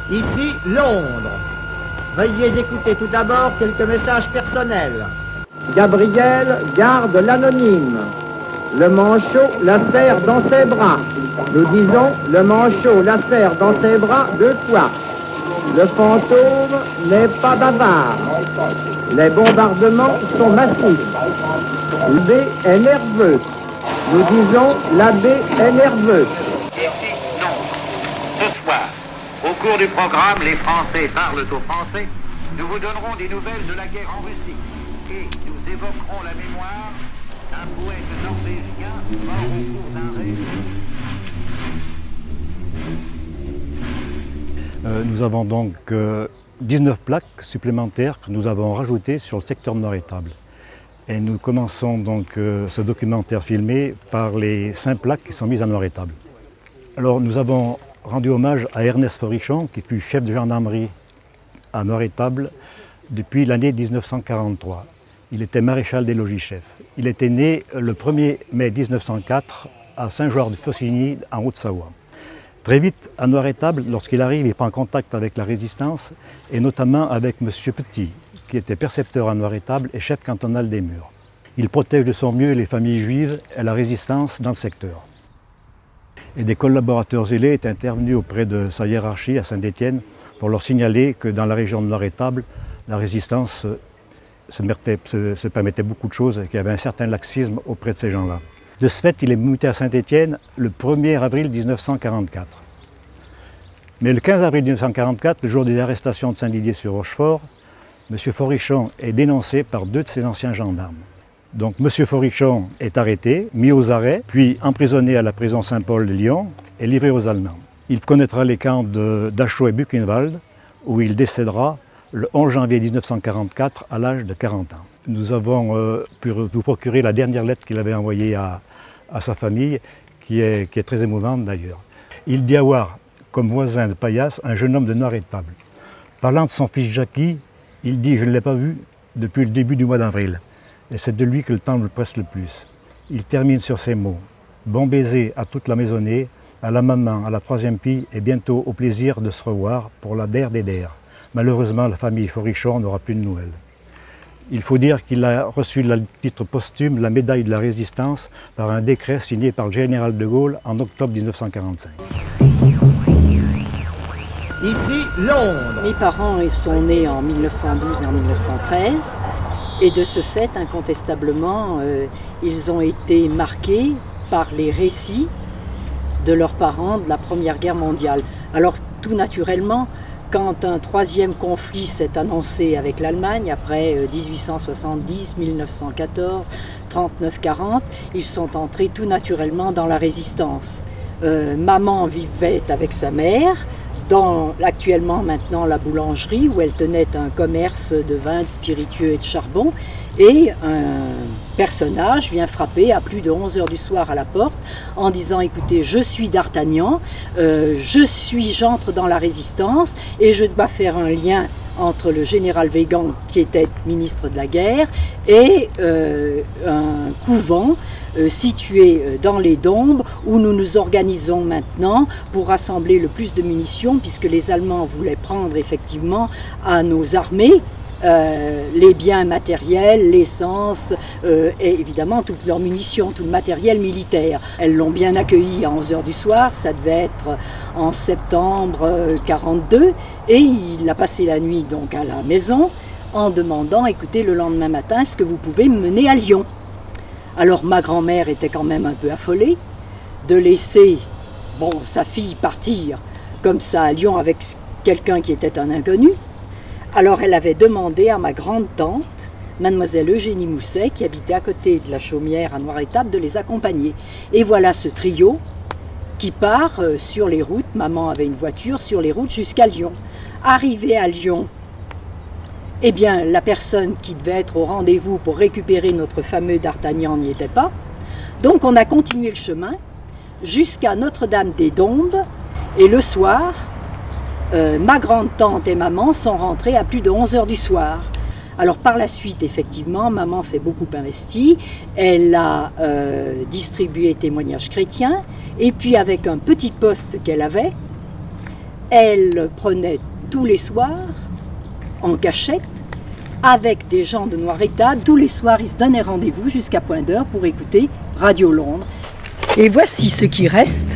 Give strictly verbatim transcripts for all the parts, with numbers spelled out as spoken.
Ici, Londres. Veuillez écouter tout d'abord quelques messages personnels. Gabriel garde l'anonyme. Le manchot la serre dans ses bras. Nous disons, le manchot la serre dans ses bras deux fois. Le fantôme n'est pas bavard. Les bombardements sont massifs. L'abbé est nerveux. Nous disons, l'abbé est nerveux. Ici, non. Ce soir, au cours du programme Les Français parlent aux Français, nous vous donnerons des nouvelles de la guerre en Russie. Et nous évoquerons la mémoire d'un poète norvégien mort au cours d'un rêve. Euh, nous avons donc euh, dix-neuf plaques supplémentaires que nous avons rajoutées sur le secteur nord-étable. Et nous commençons donc euh, ce documentaire filmé par les cinq plaques qui sont mises en nord-étable. Alors nous avons rendu hommage à Ernest Forichon, qui fut chef de gendarmerie à nord-étable depuis l'année mille neuf cent quarante-trois. Il était maréchal des logis-chefs. Il était né le premier mai mille neuf cent quatre à Saint-Georges-de-Faucigny, en Haute-Savoie. Très vite, à nord-étable, lorsqu'il arrive, il prend contact avec la résistance, et notamment avec M. Petit, qui était percepteur à nord-étable et chef cantonal des murs. Il protège de son mieux les familles juives et la résistance dans le secteur. Et des collaborateurs zélés étaient intervenus auprès de sa hiérarchie à Saint-Étienne pour leur signaler que dans la région de nord-étable, la résistance se, mettait, se, se permettait beaucoup de choses et qu'il y avait un certain laxisme auprès de ces gens-là. De ce fait, il est muté à Saint-Étienne le premier avril mille neuf cent quarante-quatre. Mais le quinze avril mille neuf cent quarante-quatre, le jour des arrestations de Saint-Didier-sur-Rochefort, M. Forichon est dénoncé par deux de ses anciens gendarmes. Donc M. Forichon est arrêté, mis aux arrêts, puis emprisonné à la prison Saint-Paul de Lyon et livré aux Allemands. Il connaîtra les camps de Dachau et Buchenwald, où il décédera le onze janvier mille neuf cent quarante-quatre à l'âge de quarante ans. Nous avons euh, pu nous procurer la dernière lettre qu'il avait envoyée à, à sa famille, qui est, qui est très émouvante d'ailleurs. Il dit avoir comme voisin de Paillasse un jeune homme de nord-étable. Parlant de son fils Jackie, il dit « Je ne l'ai pas vu depuis le début du mois d'avril ». Et c'est de lui que le temps me presse le plus. Il termine sur ces mots. Bon baiser à toute la maisonnée, à la maman, à la troisième fille et bientôt au plaisir de se revoir pour la der des der. Malheureusement, la famille Forichon n'aura plus de nouvelles. Il faut dire qu'il a reçu le titre posthume, la médaille de la Résistance, par un décret signé par le général de Gaulle en octobre mille neuf cent quarante-cinq. Ici, Londres. Mes parents ils sont nés en mille neuf cent douze et en mille neuf cent treize. Et de ce fait, incontestablement, euh, ils ont été marqués par les récits de leurs parents de la Première Guerre mondiale. Alors, tout naturellement, quand un troisième conflit s'est annoncé avec l'Allemagne, après euh, mille huit cent soixante-dix, mille neuf cent quatorze, trente-neuf quarante, ils sont entrés tout naturellement dans la résistance. Euh, maman vivait avec sa mère, dans actuellement maintenant la boulangerie où elle tenait un commerce de vins, de spiritueux et de charbon, et un personnage vient frapper à plus de onze heures du soir à la porte en disant « Écoutez, je suis d'Artagnan, euh, je suis, j'entre dans la résistance et je dois faire un lien entre le général Weygand, qui était ministre de la guerre, et euh, un couvent euh, situé dans les Dombes, où nous nous organisons maintenant pour rassembler le plus de munitions, puisque les Allemands voulaient prendre effectivement à nos armées euh, les biens matériels, l'essence euh, et évidemment toutes leurs munitions, tout le matériel militaire. Elles l'ont bien accueilli à onze heures du soir, ça devait être en septembre quarante-deux, et il a passé la nuit donc à la maison en demandant, écoutez, le lendemain matin, est-ce que vous pouvez me mener à Lyon? Alors ma grand-mère était quand même un peu affolée de laisser bon, sa fille partir comme ça à Lyon avec quelqu'un qui était un inconnu. Alors elle avait demandé à ma grande-tante, mademoiselle Eugénie Mousset, qui habitait à côté de la Chaumière à Noir-Étable, de les accompagner. Et voilà ce trio qui part euh, sur les routes, maman avait une voiture, sur les routes jusqu'à Lyon. Arrivé à Lyon, eh bien la personne qui devait être au rendez-vous pour récupérer notre fameux d'Artagnan n'y était pas. Donc on a continué le chemin jusqu'à Notre-Dame-des-Dombes, et le soir, euh, ma grande-tante et maman sont rentrées à plus de onze heures du soir. Alors par la suite, effectivement, maman s'est beaucoup investie, elle a euh, distribué témoignages chrétiens, et puis avec un petit poste qu'elle avait, elle prenait tous les soirs, en cachette, avec des gens de Noirétable. Tous les soirs, ils se donnaient rendez-vous jusqu'à point d'heure pour écouter Radio Londres. Et voici ce qui reste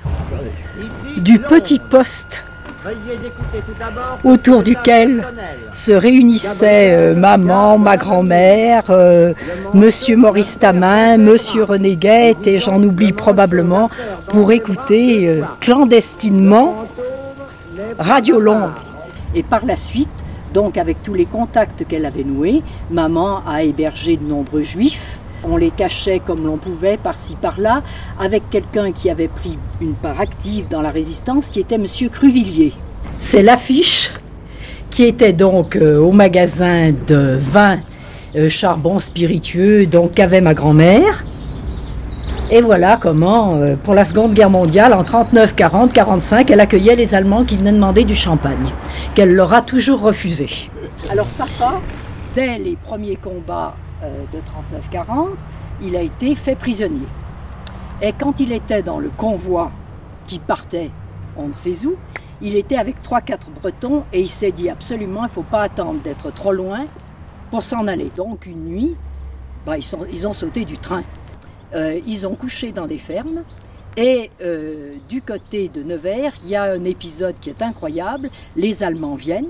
du petit poste autour duquel se réunissaient euh, maman, ma grand-mère, euh, monsieur Maurice Tamin, monsieur René Guette, et j'en oublie probablement, pour écouter euh, clandestinement Radio Londres. Et par la suite, donc avec tous les contacts qu'elle avait noués, maman a hébergé de nombreux juifs. On les cachait comme l'on pouvait, par-ci, par-là, avec quelqu'un qui avait pris une part active dans la résistance, qui était monsieur Cruvillier. C'est l'affiche qui était donc euh, au magasin de vin euh, charbon spiritueux, donc qu'avait ma grand-mère. Et voilà comment, euh, pour la Seconde Guerre mondiale, en trente-neuf, quarante, quarante-cinq, elle accueillait les Allemands qui venaient demander du champagne, qu'elle leur a toujours refusé. Alors papa, dès les premiers combats euh, de trente-neuf quarante, il a été fait prisonnier. Et quand il était dans le convoi qui partait, on ne sait où, il était avec trois quatre Bretons et il s'est dit absolument, il ne faut pas attendre d'être trop loin pour s'en aller. Donc une nuit, bah, ils, sont, ils ont sauté du train. Euh, ils ont couché dans des fermes et euh, du côté de Nevers, il y a un épisode qui est incroyable. Les Allemands viennent,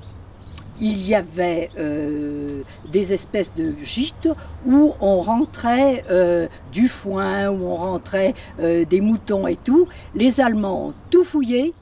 il y avait euh, des espèces de gîtes où on rentrait euh, du foin, où on rentrait euh, des moutons et tout. Les Allemands ont tout fouillé,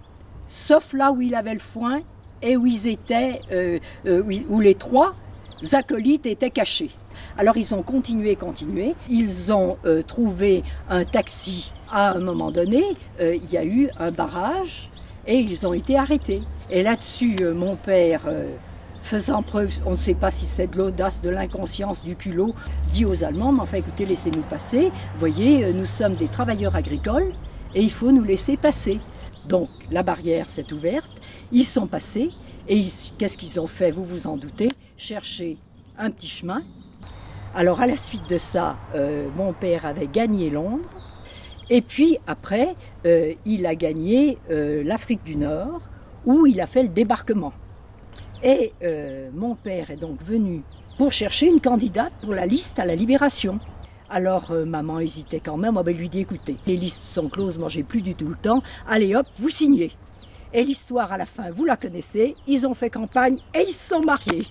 sauf là où il avait le foin et où ils étaient, euh, euh, où les trois acolytes étaient cachés. Alors ils ont continué, continué, ils ont euh, trouvé un taxi à un moment donné, euh, il y a eu un barrage et ils ont été arrêtés. Et là-dessus, euh, mon père, euh, faisant preuve, on ne sait pas si c'est de l'audace, de l'inconscience, du culot, dit aux Allemands, mais enfin écoutez, laissez-nous passer, voyez, euh, nous sommes des travailleurs agricoles et il faut nous laisser passer. Donc la barrière s'est ouverte, ils sont passés et qu'est-ce qu'ils ont fait, vous vous en doutez, chercher un petit chemin. Alors à la suite de ça, euh, mon père avait gagné Londres et puis après, euh, il a gagné euh, l'Afrique du Nord où il a fait le débarquement. Et euh, mon père est donc venu pour chercher une candidate pour la liste à la Libération. Alors euh, maman hésitait quand même, on lui dit écoutez, les listes sont closes, moi j'ai plus du tout le temps, allez hop, vous signez. Et l'histoire à la fin, vous la connaissez, ils ont fait campagne et ils se sont mariés.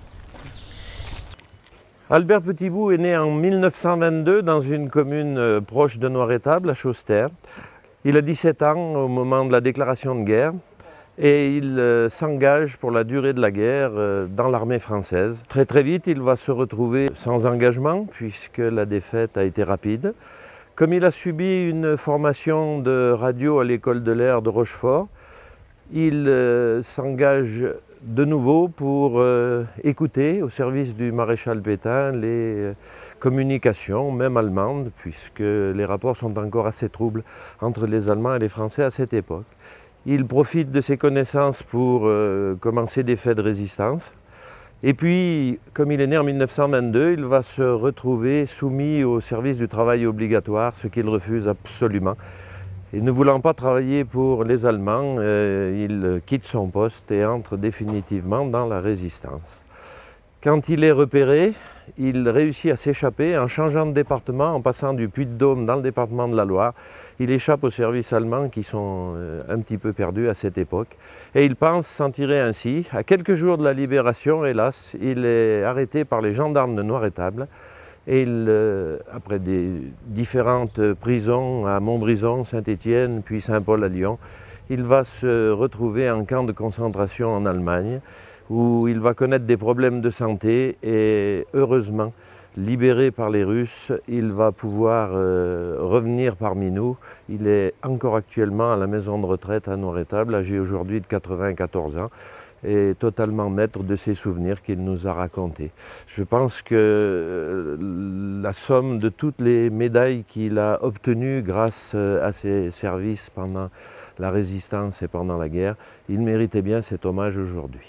Albert Petitbout est né en mille neuf cent vingt-deux dans une commune euh, proche de Noirétable, à Chauster. Il a dix-sept ans au moment de la déclaration de guerre et il euh, s'engage pour la durée de la guerre euh, dans l'armée française. Très très vite, il va se retrouver sans engagement puisque la défaite a été rapide. Comme il a subi une formation de radio à l'école de l'air de Rochefort, il euh, s'engage de nouveau pour euh, écouter au service du maréchal Pétain les euh, communications, même allemandes, puisque les rapports sont encore assez troubles entre les Allemands et les Français à cette époque. Il profite de ses connaissances pour euh, commencer des faits de résistance. Et puis, comme il est né en mille neuf cent vingt-deux, il va se retrouver soumis au service du travail obligatoire, ce qu'il refuse absolument. Et ne voulant pas travailler pour les Allemands, euh, il quitte son poste et entre définitivement dans la résistance. Quand il est repéré, il réussit à s'échapper en changeant de département, en passant du Puy-de-Dôme dans le département de la Loire. Il échappe aux services allemands qui sont euh, un petit peu perdus à cette époque. Et il pense s'en tirer ainsi. À quelques jours de la libération, hélas, il est arrêté par les gendarmes de Noirétable. Et il, euh, après des différentes prisons à Montbrison, Saint-Étienne, puis Saint-Paul à Lyon, il va se retrouver en camp de concentration en Allemagne, où il va connaître des problèmes de santé et heureusement, libéré par les Russes, il va pouvoir euh, revenir parmi nous. Il est encore actuellement à la maison de retraite à Noirétable, âgé aujourd'hui de quatre-vingt-quatorze ans. Et totalement maître de ses souvenirs qu'il nous a racontés. Je pense que la somme de toutes les médailles qu'il a obtenues grâce à ses services pendant la résistance et pendant la guerre, il méritait bien cet hommage aujourd'hui.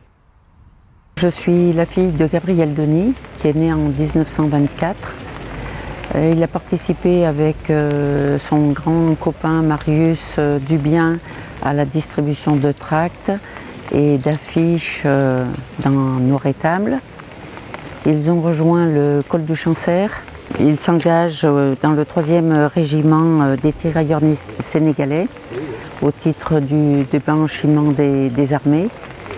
Je suis la fille de Gabriel Denis, qui est né en mille neuf cent vingt-quatre. Il a participé avec son grand copain Marius Dubien à la distribution de tracts et d'affiches dans nos rétables. Ils ont rejoint le col du Chancer. Ils s'engagent dans le troisième régiment des tirailleurs sénégalais au titre du déblanchiment des, des armées.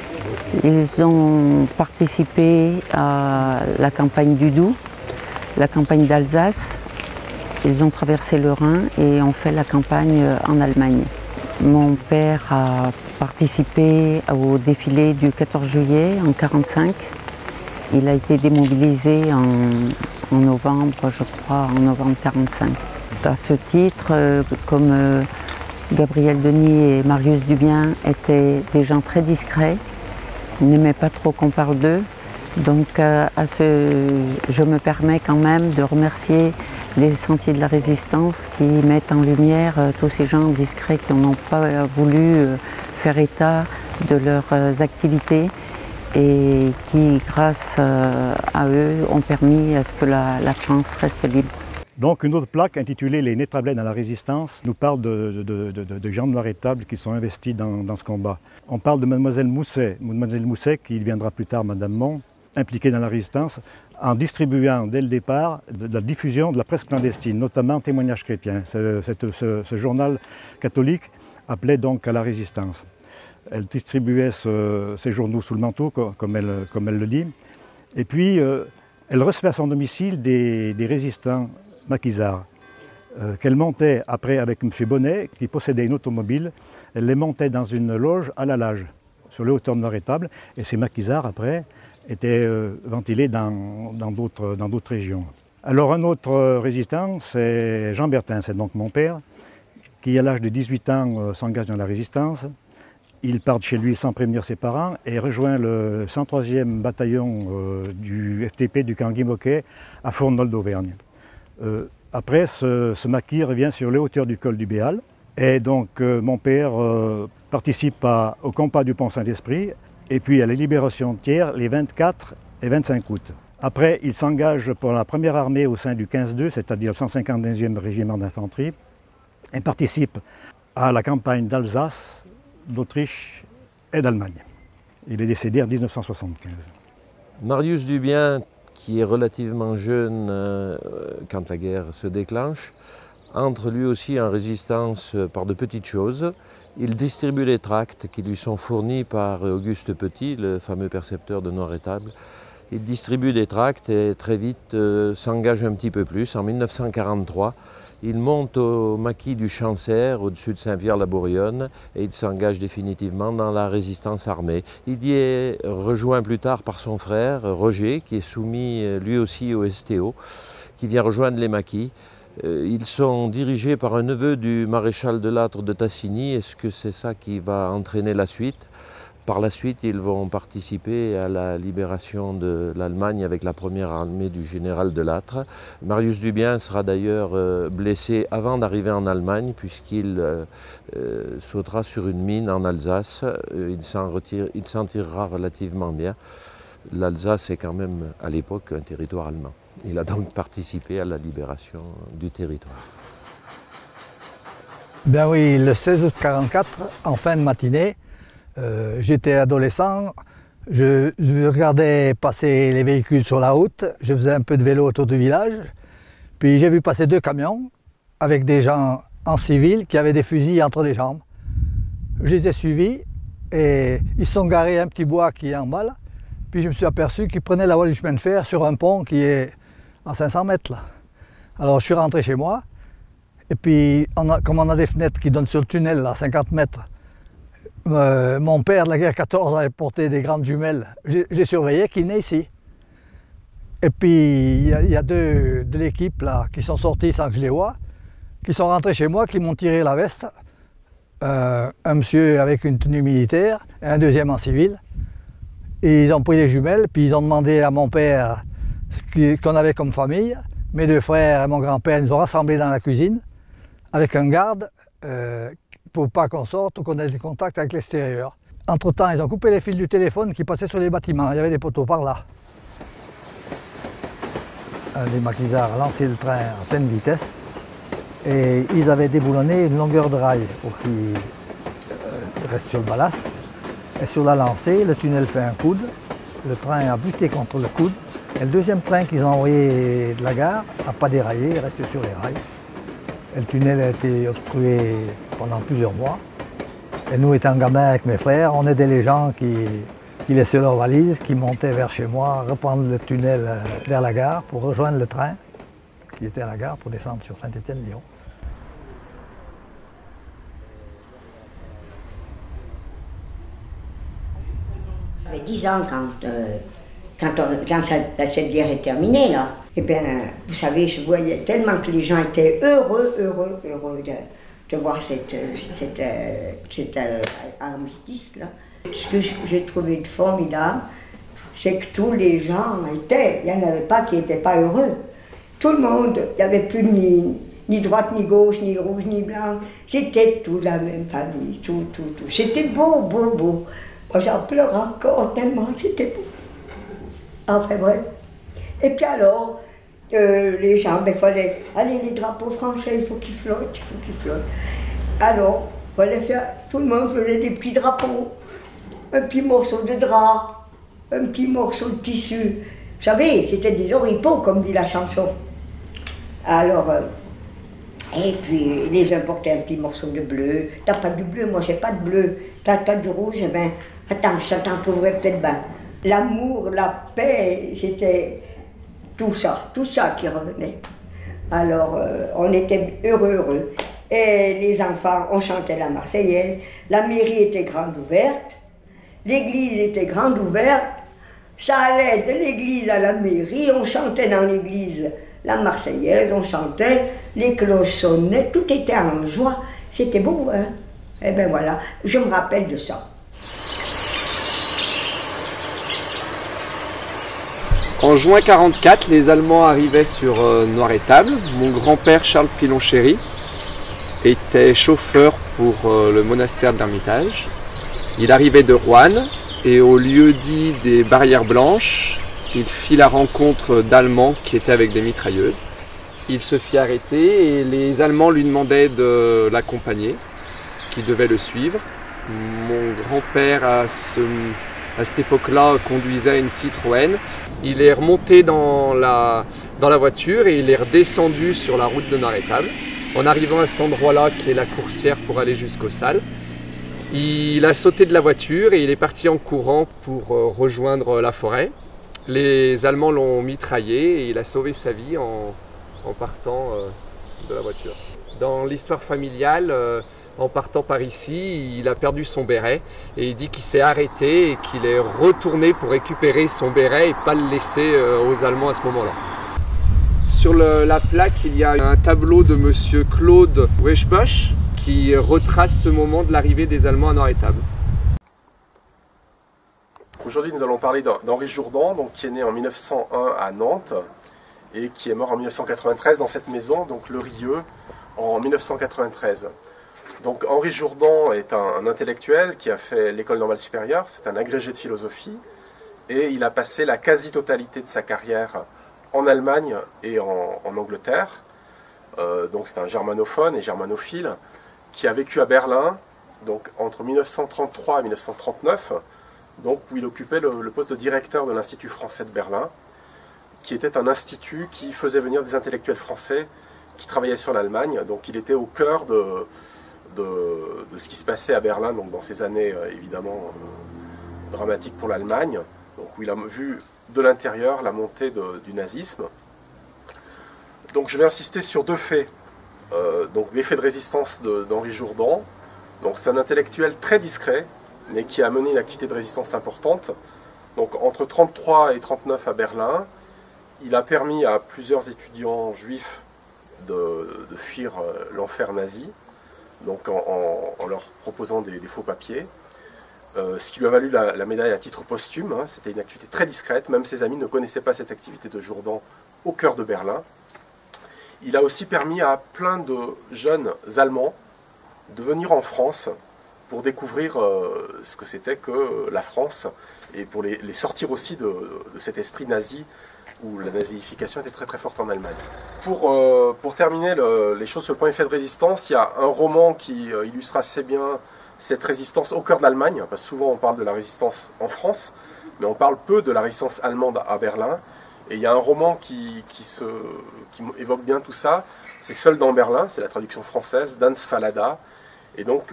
Ils ont participé à la campagne du Doubs, la campagne d'Alsace. Ils ont traversé le Rhin et ont fait la campagne en Allemagne. Mon père a participé au défilé du quatorze juillet en mille neuf cent quarante-cinq. Il a été démobilisé en, en novembre, je crois, en novembre mille neuf cent quarante-cinq. À ce titre, comme Gabriel Denis et Marius Dubien étaient des gens très discrets, ils n'aimaient pas trop qu'on parle d'eux. Donc à ce, je me permets quand même de remercier les Sentiers de la Résistance qui mettent en lumière tous ces gens discrets qui n'ont pas voulu faire état de leurs activités et qui, grâce à eux, ont permis à ce que la, la France reste libre. Donc une autre plaque intitulée « Les Nétrablais dans la Résistance » nous parle de, de, de, de, de gens de Noir-Étable qui sont investis dans, dans ce combat. On parle de Mademoiselle Mousset, Mademoiselle Mousset qui deviendra plus tard Madame Mont, impliquée dans la Résistance, en distribuant dès le départ de, de la diffusion de la presse clandestine, notamment Témoignages chrétiens. Ce, ce, ce journal catholique appelait donc à la Résistance. Elle distribuait ce, ces journaux sous le manteau, comme elle, comme elle le dit, et puis euh, elle recevait à son domicile des, des résistants maquisards euh, qu'elle montait après avec M. Bonnet, qui possédait une automobile. Elle les montait dans une loge à la Lage, sur les hauteurs de Noir-Étable, et ces maquisards après étaient euh, ventilés dans d'autres dans d'autres régions. Alors un autre euh, résistant, c'est Jean Bertin, c'est donc mon père, qui à l'âge de dix-huit ans euh, s'engage dans la Résistance. Il part de chez lui sans prévenir ses parents et rejoint le cent troisième bataillon euh, du F T P du camp Guy-Moquet à Fournol d'Auvergne. Euh, après, ce, ce maquis revient sur les hauteurs du col du Béal. Et donc euh, mon père euh, participe à, au compas du Pont-Saint-Esprit et puis à la libération de Thiers les vingt-quatre et vingt-cinq août. Après, il s'engage pour la première armée au sein du quinze deux, c'est-à-dire le cent cinquante-deuxième régiment d'infanterie, et participe à la campagne d'Alsace, d'Autriche et d'Allemagne. Il est décédé en mille neuf cent soixante-quinze. Marius Dubien, qui est relativement jeune euh, quand la guerre se déclenche, entre lui aussi en résistance par de petites choses. Il distribue les tracts qui lui sont fournis par Auguste Petit, le fameux percepteur de Noir-Étable. Il distribue des tracts et très vite euh, s'engage un petit peu plus. En mille neuf cent quarante-trois, il monte au maquis du Chancer, au-dessus de Saint-Pierre-la-Bourionne, et il s'engage définitivement dans la résistance armée. Il y est rejoint plus tard par son frère, Roger, qui est soumis lui aussi au S T O, qui vient rejoindre les maquis. Ils sont dirigés par un neveu du maréchal de Lattre de Tassigny. Est-ce que c'est ça qui va entraîner la suite? Par la suite, ils vont participer à la libération de l'Allemagne avec la première armée du général de Lattre. Marius Dubien sera d'ailleurs blessé avant d'arriver en Allemagne puisqu'il euh, euh, sautera sur une mine en Alsace. Il s'en retire, il s'en tirera relativement bien. L'Alsace est quand même à l'époque un territoire allemand. Il a donc participé à la libération du territoire. Ben oui, le seize août quarante-quatre, en fin de matinée, euh, j'étais adolescent, je, je regardais passer les véhicules sur la route, je faisais un peu de vélo autour du village, puis j'ai vu passer deux camions avec des gens en civil qui avaient des fusils entre les jambes. Je les ai suivis et ils se sont garés à un petit bois qui est en bas là. Puis je me suis aperçu qu'ils prenaient la voie du chemin de fer sur un pont qui est à cinq cents mètres là. Alors je suis rentré chez moi et puis on a, comme on a des fenêtres qui donnent sur le tunnel à cinquante mètres, euh, mon père de la guerre quatorze avait porté des grandes jumelles. Je les surveillais qui venaient ici. Et puis il y, y a deux de l'équipe là qui sont sortis sans que je les voie, qui sont rentrés chez moi, qui m'ont tiré la veste. Euh, un monsieur avec une tenue militaire et un deuxième en civil. Et ils ont pris les jumelles, puis ils ont demandé à mon père ce qu'on avait comme famille. Mes deux frères et mon grand-père nous ont rassemblés dans la cuisine avec un garde euh, pour pas qu'on sorte ou qu'on ait des contacts avec l'extérieur. Entre-temps, ils ont coupé les fils du téléphone qui passaient sur les bâtiments. Il y avait des poteaux par là. Les maquisards lançaient le train à pleine vitesse et ils avaient déboulonné une longueur de rail pour qu'ils euh, il reste sur le ballast. Et sur la lancée, le tunnel fait un coude, le train a buté contre le coude, et le deuxième train qu'ils ont envoyé de la gare n'a pas déraillé, il reste sur les rails. Et le tunnel a été obstrué pendant plusieurs mois. Et nous, étant gamins avec mes frères, on aidait les gens qui, qui laissaient leurs valises, qui montaient vers chez moi, reprendre le tunnel vers la gare pour rejoindre le train qui était à la gare pour descendre sur Saint-Étienne-Lyon. J'avais dix ans quand, euh, quand, on, quand ça, cette guerre est terminée, là. Et bien, vous savez, je voyais tellement que les gens étaient heureux, heureux, heureux de, de voir cette, cette, cet euh, armistice, là. Ce que j'ai trouvé de formidable, c'est que tous les gens étaient, il n'y en avait pas qui n'étaient pas heureux. Tout le monde, il n'y avait plus ni, ni droite, ni gauche, ni rouge, ni blanc. C'était tout la même famille, tout, tout, tout. C'était beau, beau, beau. Moi, j'en pleure encore tellement, c'était beau. Enfin, ouais. Et puis alors, euh, les gens, il fallait, allez, les drapeaux français, il faut qu'ils flottent, il faut qu'ils flottent. Alors, fallait faire, tout le monde faisait des petits drapeaux, un petit morceau de drap, un petit morceau de tissu. Vous savez, c'était des oripeaux, comme dit la chanson. Alors, euh, et puis, les uns portaient un petit morceau de bleu. T'as pas du bleu, moi j'ai pas de bleu. T'as pas du rouge, eh ben, attends, ça t'en trouverait peut-être bien. L'amour, la paix, c'était tout ça, tout ça qui revenait. Alors, euh, on était heureux, heureux. Et les enfants, on chantait la Marseillaise. La mairie était grande ouverte. L'église était grande ouverte. Ça allait de l'église à la mairie. On chantait dans l'église la Marseillaise, on chantait, les cloches sonnaient, tout était en joie. C'était beau, hein? Et ben voilà, je me rappelle de ça. En juin quarante-quatre, les Allemands arrivaient sur euh, Noiretable. Mon grand-père Charles Pilon-Chéry était chauffeur pour euh, le monastère de l'Ermitage. Il arrivait de Roanne et au lieu dit des Barrières Blanches, il fit la rencontre d'Allemands qui étaient avec des mitrailleuses. Il se fit arrêter et les Allemands lui demandaient de l'accompagner, qu'il devait le suivre. Mon grand-père, à, ce, à cette époque-là, conduisait une Citroën. Il est remonté dans la, dans la voiture et il est redescendu sur la route de Noiretable. En arrivant à cet endroit-là, qui est la coursière pour aller jusqu'aux salles, il a sauté de la voiture et il est parti en courant pour rejoindre la forêt. Les Allemands l'ont mitraillé et il a sauvé sa vie en, en partant euh, de la voiture. Dans l'histoire familiale, euh, en partant par ici, il a perdu son béret et il dit qu'il s'est arrêté et qu'il est retourné pour récupérer son béret et pas le laisser euh, aux Allemands à ce moment-là. Sur le, la plaque, il y a un tableau de monsieur Claude Weschbosch qui retrace ce moment de l'arrivée des Allemands à Noiretable. Aujourd'hui, nous allons parler d'Henri Jourdan, donc, qui est né en mille neuf cent un à Nantes et qui est mort en mille neuf cent quatre-vingt-treize dans cette maison, donc le Rieux, en mille neuf cent quatre-vingt-treize. Donc Henri Jourdan est un, un intellectuel qui a fait l'école normale supérieure, c'est un agrégé de philosophie et il a passé la quasi-totalité de sa carrière en Allemagne et en, en Angleterre. Euh, donc c'est un germanophone et germanophile qui a vécu à Berlin donc, entre mille neuf cent trente-trois et mille neuf cent trente-neuf. Donc, où il occupait le, le poste de directeur de l'Institut français de Berlin, qui était un institut qui faisait venir des intellectuels français qui travaillaient sur l'Allemagne. Donc il était au cœur de, de, de ce qui se passait à Berlin, donc dans ces années euh, évidemment euh, dramatiques pour l'Allemagne, donc où il a vu de l'intérieur la montée de, du nazisme. Donc je vais insister sur deux faits. Euh, donc l'effet de résistance d'Henri Jourdan. Donc c'est un intellectuel très discret, mais qui a mené une activité de résistance importante. Donc entre trente-trois et trente-neuf à Berlin, il a permis à plusieurs étudiants juifs de, de fuir l'enfer nazi, donc en, en, en leur proposant des, des faux papiers, euh, ce qui lui a valu la, la médaille à titre posthume. Hein. C'était une activité très discrète, même ses amis ne connaissaient pas cette activité de Jourdan au cœur de Berlin. Il a aussi permis à plein de jeunes Allemands de venir en France pour découvrir euh, ce que c'était que la France et pour les, les sortir aussi de, de cet esprit nazi où la nazification était très très forte en Allemagne. Pour, euh, pour terminer le, les choses sur le point effet de résistance, il y a un roman qui euh, illustre assez bien cette résistance au cœur de l'Allemagne, parce que souvent on parle de la résistance en France, mais on parle peu de la résistance allemande à Berlin. Et il y a un roman qui, qui, se, qui évoque bien tout ça, c'est Seul dans Berlin, c'est la traduction française, d'Hans Fallada. Et donc,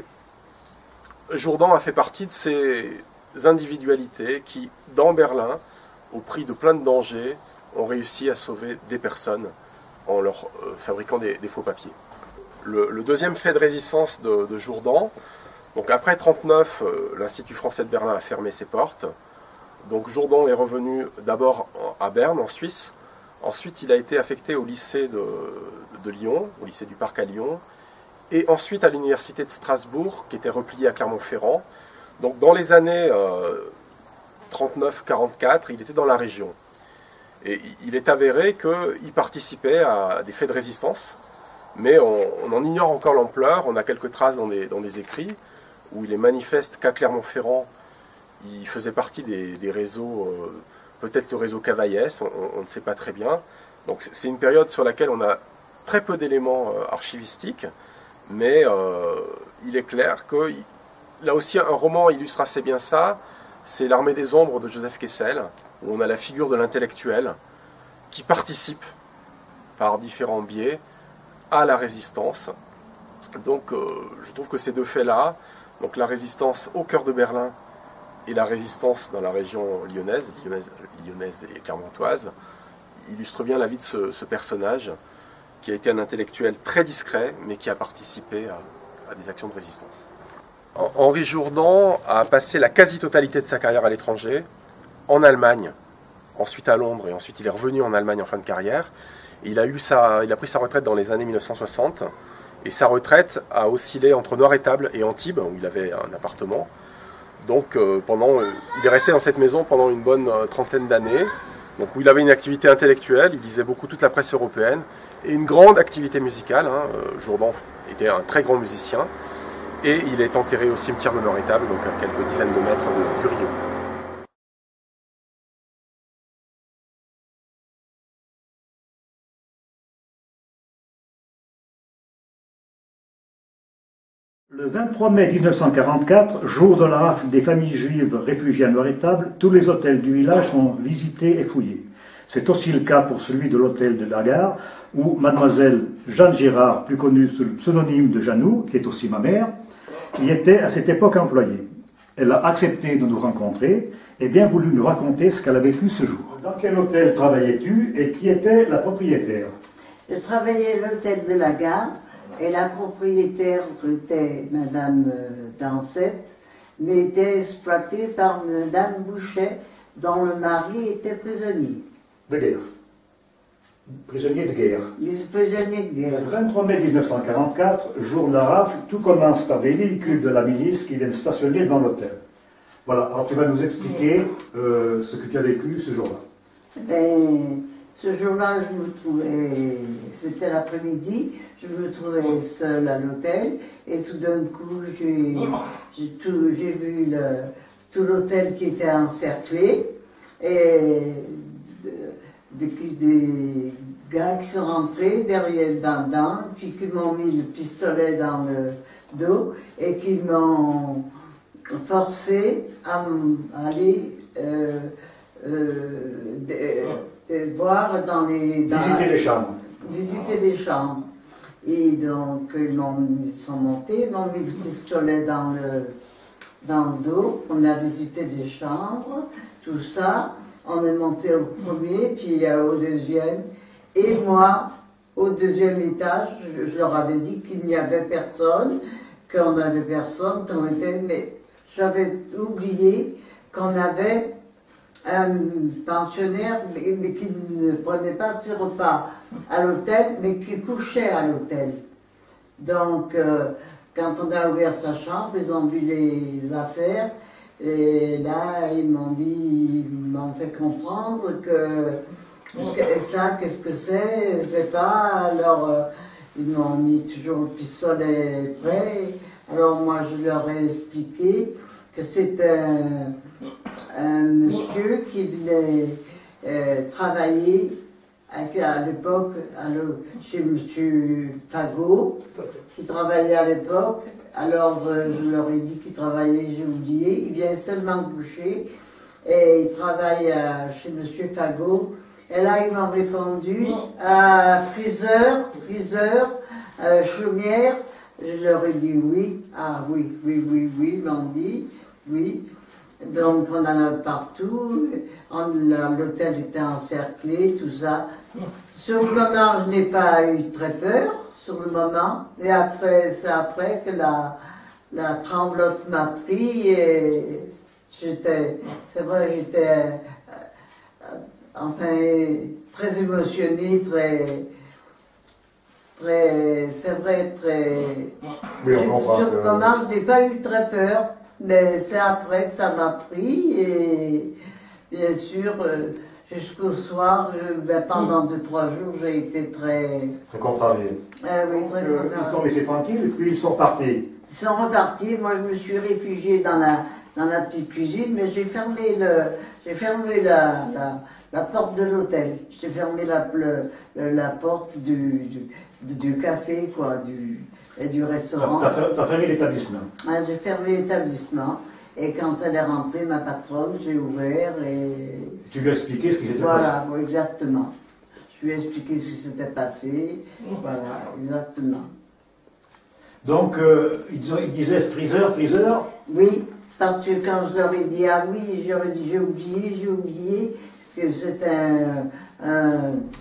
Jourdan a fait partie de ces individualités qui, dans Berlin, au prix de plein de dangers, ont réussi à sauver des personnes en leur euh, fabriquant des, des faux papiers. Le, le deuxième fait de résistance de, de Jourdan, donc après mille neuf cent trente-neuf, euh, l'Institut français de Berlin a fermé ses portes. Donc Jourdan est revenu d'abord à Berne, en Suisse. Ensuite, il a été affecté au lycée de, de Lyon, au lycée du Parc à Lyon. Et ensuite à l'université de Strasbourg, qui était repliée à Clermont-Ferrand. Donc dans les années euh, trente-neuf quarante-quatre, il était dans la région. Et il est avéré qu'il participait à des faits de résistance, mais on, on en ignore encore l'ampleur. On a quelques traces dans des, dans des écrits, où il est manifeste qu'à Clermont-Ferrand, il faisait partie des, des réseaux, euh, peut-être le réseau Cavaillès, on, on ne sait pas très bien. Donc c'est une période sur laquelle on a très peu d'éléments euh, archivistiques, mais euh, il est clair que, là aussi un roman illustre assez bien ça, c'est L'Armée des Ombres de Joseph Kessel, où on a la figure de l'intellectuel qui participe par différents biais à la résistance. Donc euh, je trouve que ces deux faits-là, donc la résistance au cœur de Berlin, et la résistance dans la région lyonnaise, lyonnaise, lyonnaise et clermontoise, illustre bien la vie de ce, ce personnage, qui a été un intellectuel très discret, mais qui a participé à, à des actions de résistance. Henri Jourdan a passé la quasi-totalité de sa carrière à l'étranger, en Allemagne, ensuite à Londres, et ensuite il est revenu en Allemagne en fin de carrière. Il a, eu sa, il a pris sa retraite dans les années mille neuf cent soixante, et sa retraite a oscillé entre Noir-Étable et Antibes, où il avait un appartement. Donc euh, pendant, euh, il est resté dans cette maison pendant une bonne euh, trentaine d'années, donc où il avait une activité intellectuelle, il lisait beaucoup toute la presse européenne, et une grande activité musicale. Hein. Euh, Jourdan était un très grand musicien, et il est enterré au cimetière de Noir-Étable, donc à quelques dizaines de mètres de, du Rio. Le vingt-trois mai mille neuf cent quarante-quatre, jour de la rafle des familles juives réfugiées à Noir-Étable, tous les hôtels du village sont visités et fouillés. C'est aussi le cas pour celui de l'hôtel de la Gare, où mademoiselle Jeanne Girard, plus connue sous le pseudonyme de Janou, qui est aussi ma mère, y était à cette époque employée. Elle a accepté de nous rencontrer et bien voulu nous raconter ce qu'elle a vécu ce jour. Dans quel hôtel travaillais-tu et qui était la propriétaire? Je travaillais à l'hôtel de la Gare. Et la propriétaire était Madame Dansette, mais était exploitée par Madame Bouchet, dont le mari était prisonnier. De guerre. Prisonnier de guerre. Prisonnier de guerre. Le vingt-trois mai mille neuf cent quarante-quatre, jour de la rafle, tout commence par des véhicules de la milice qui viennent stationner devant l'hôtel. Voilà, alors tu vas nous expliquer euh, ce que tu as vécu ce jour-là. Et ce jour-là, je me trouvais, c'était l'après-midi, je me trouvais seule à l'hôtel, et tout d'un coup, j'ai vu le, tout l'hôtel qui était encerclé, et des, des gars qui sont rentrés derrière dedans, puis qui m'ont mis le pistolet dans le dos, et qui m'ont forcé à, à aller euh, euh, de, de voir dans les... Dans visiter la, les chambres. Visiter les chambres. Et donc, ils, ils sont montés, ils m'ont mis le pistolet dans le, dans le dos. On a visité des chambres, tout ça. On est monté au premier, puis euh, au deuxième. Et moi, au deuxième étage, je, je leur avais dit qu'il n'y avait personne, qu'on n'avait personne, qu'on était... Mais j'avais oublié qu'on avait un pensionnaire, mais, mais qui ne prenait pas ses repas à l'hôtel, mais qui couchait à l'hôtel. Donc, euh, quand on a ouvert sa chambre, ils ont vu les affaires, et là, ils m'ont dit, ils m'ont fait comprendre que, que ça, qu'est-ce que c'est, je sais pas, alors euh, ils m'ont mis toujours le pistolet prêt, Alors moi, je leur ai expliqué que c'est un, un monsieur qui venait euh, travailler à, à l'époque chez M. Fagot, qui travaillait à l'époque. Alors euh, je leur ai dit qu'il travaillait, j'ai oublié, il vient seulement coucher et il travaille euh, chez M. Fagot. Et là, ils m'ont répondu à friseur, friseur, euh, chaumière. Je leur ai dit oui. Ah oui, oui, oui, oui, ils m'ont dit oui. Donc on en a partout. L'hôtel était encerclé, tout ça. Sur le moment, je n'ai pas eu très peur, sur le moment. Et après, c'est après que la, la tremblote m'a pris et j'étais, c'est vrai, j'étais euh, enfin très émotionnée, très, très, c'est vrai, très. Oui, on comprend sur le que... moment, je n'ai pas eu très peur, mais c'est après que ça m'a pris et bien sûr. Euh, Jusqu'au soir, je, ben, pendant deux, trois jours, j'ai été très... Très contrarié. Euh, oui, très euh, ils t'ont laissé tranquille et puis ils sont repartis. Ils sont repartis. Moi, je me suis réfugiée dans la, dans la petite cuisine, mais j'ai fermé, le, j'ai fermé la, la, la porte de l'hôtel. J'ai fermé la, le, la porte du, du, du café, quoi, du, et du restaurant. Tu as fermé l'établissement. Ouais, j'ai fermé l'établissement. Et quand elle est rentrée, ma patronne, j'ai ouvert et... Tu lui as expliqué ce qui s'était voilà, passé. Voilà, exactement. Je lui ai expliqué ce qui s'était passé. Voilà, exactement. Donc, euh, ils, ils disaient friseur, friseur. Oui, parce que quand je leur ai dit, ah oui, je leur ai dit, j'ai oublié, j'ai oublié, que c'était un, un,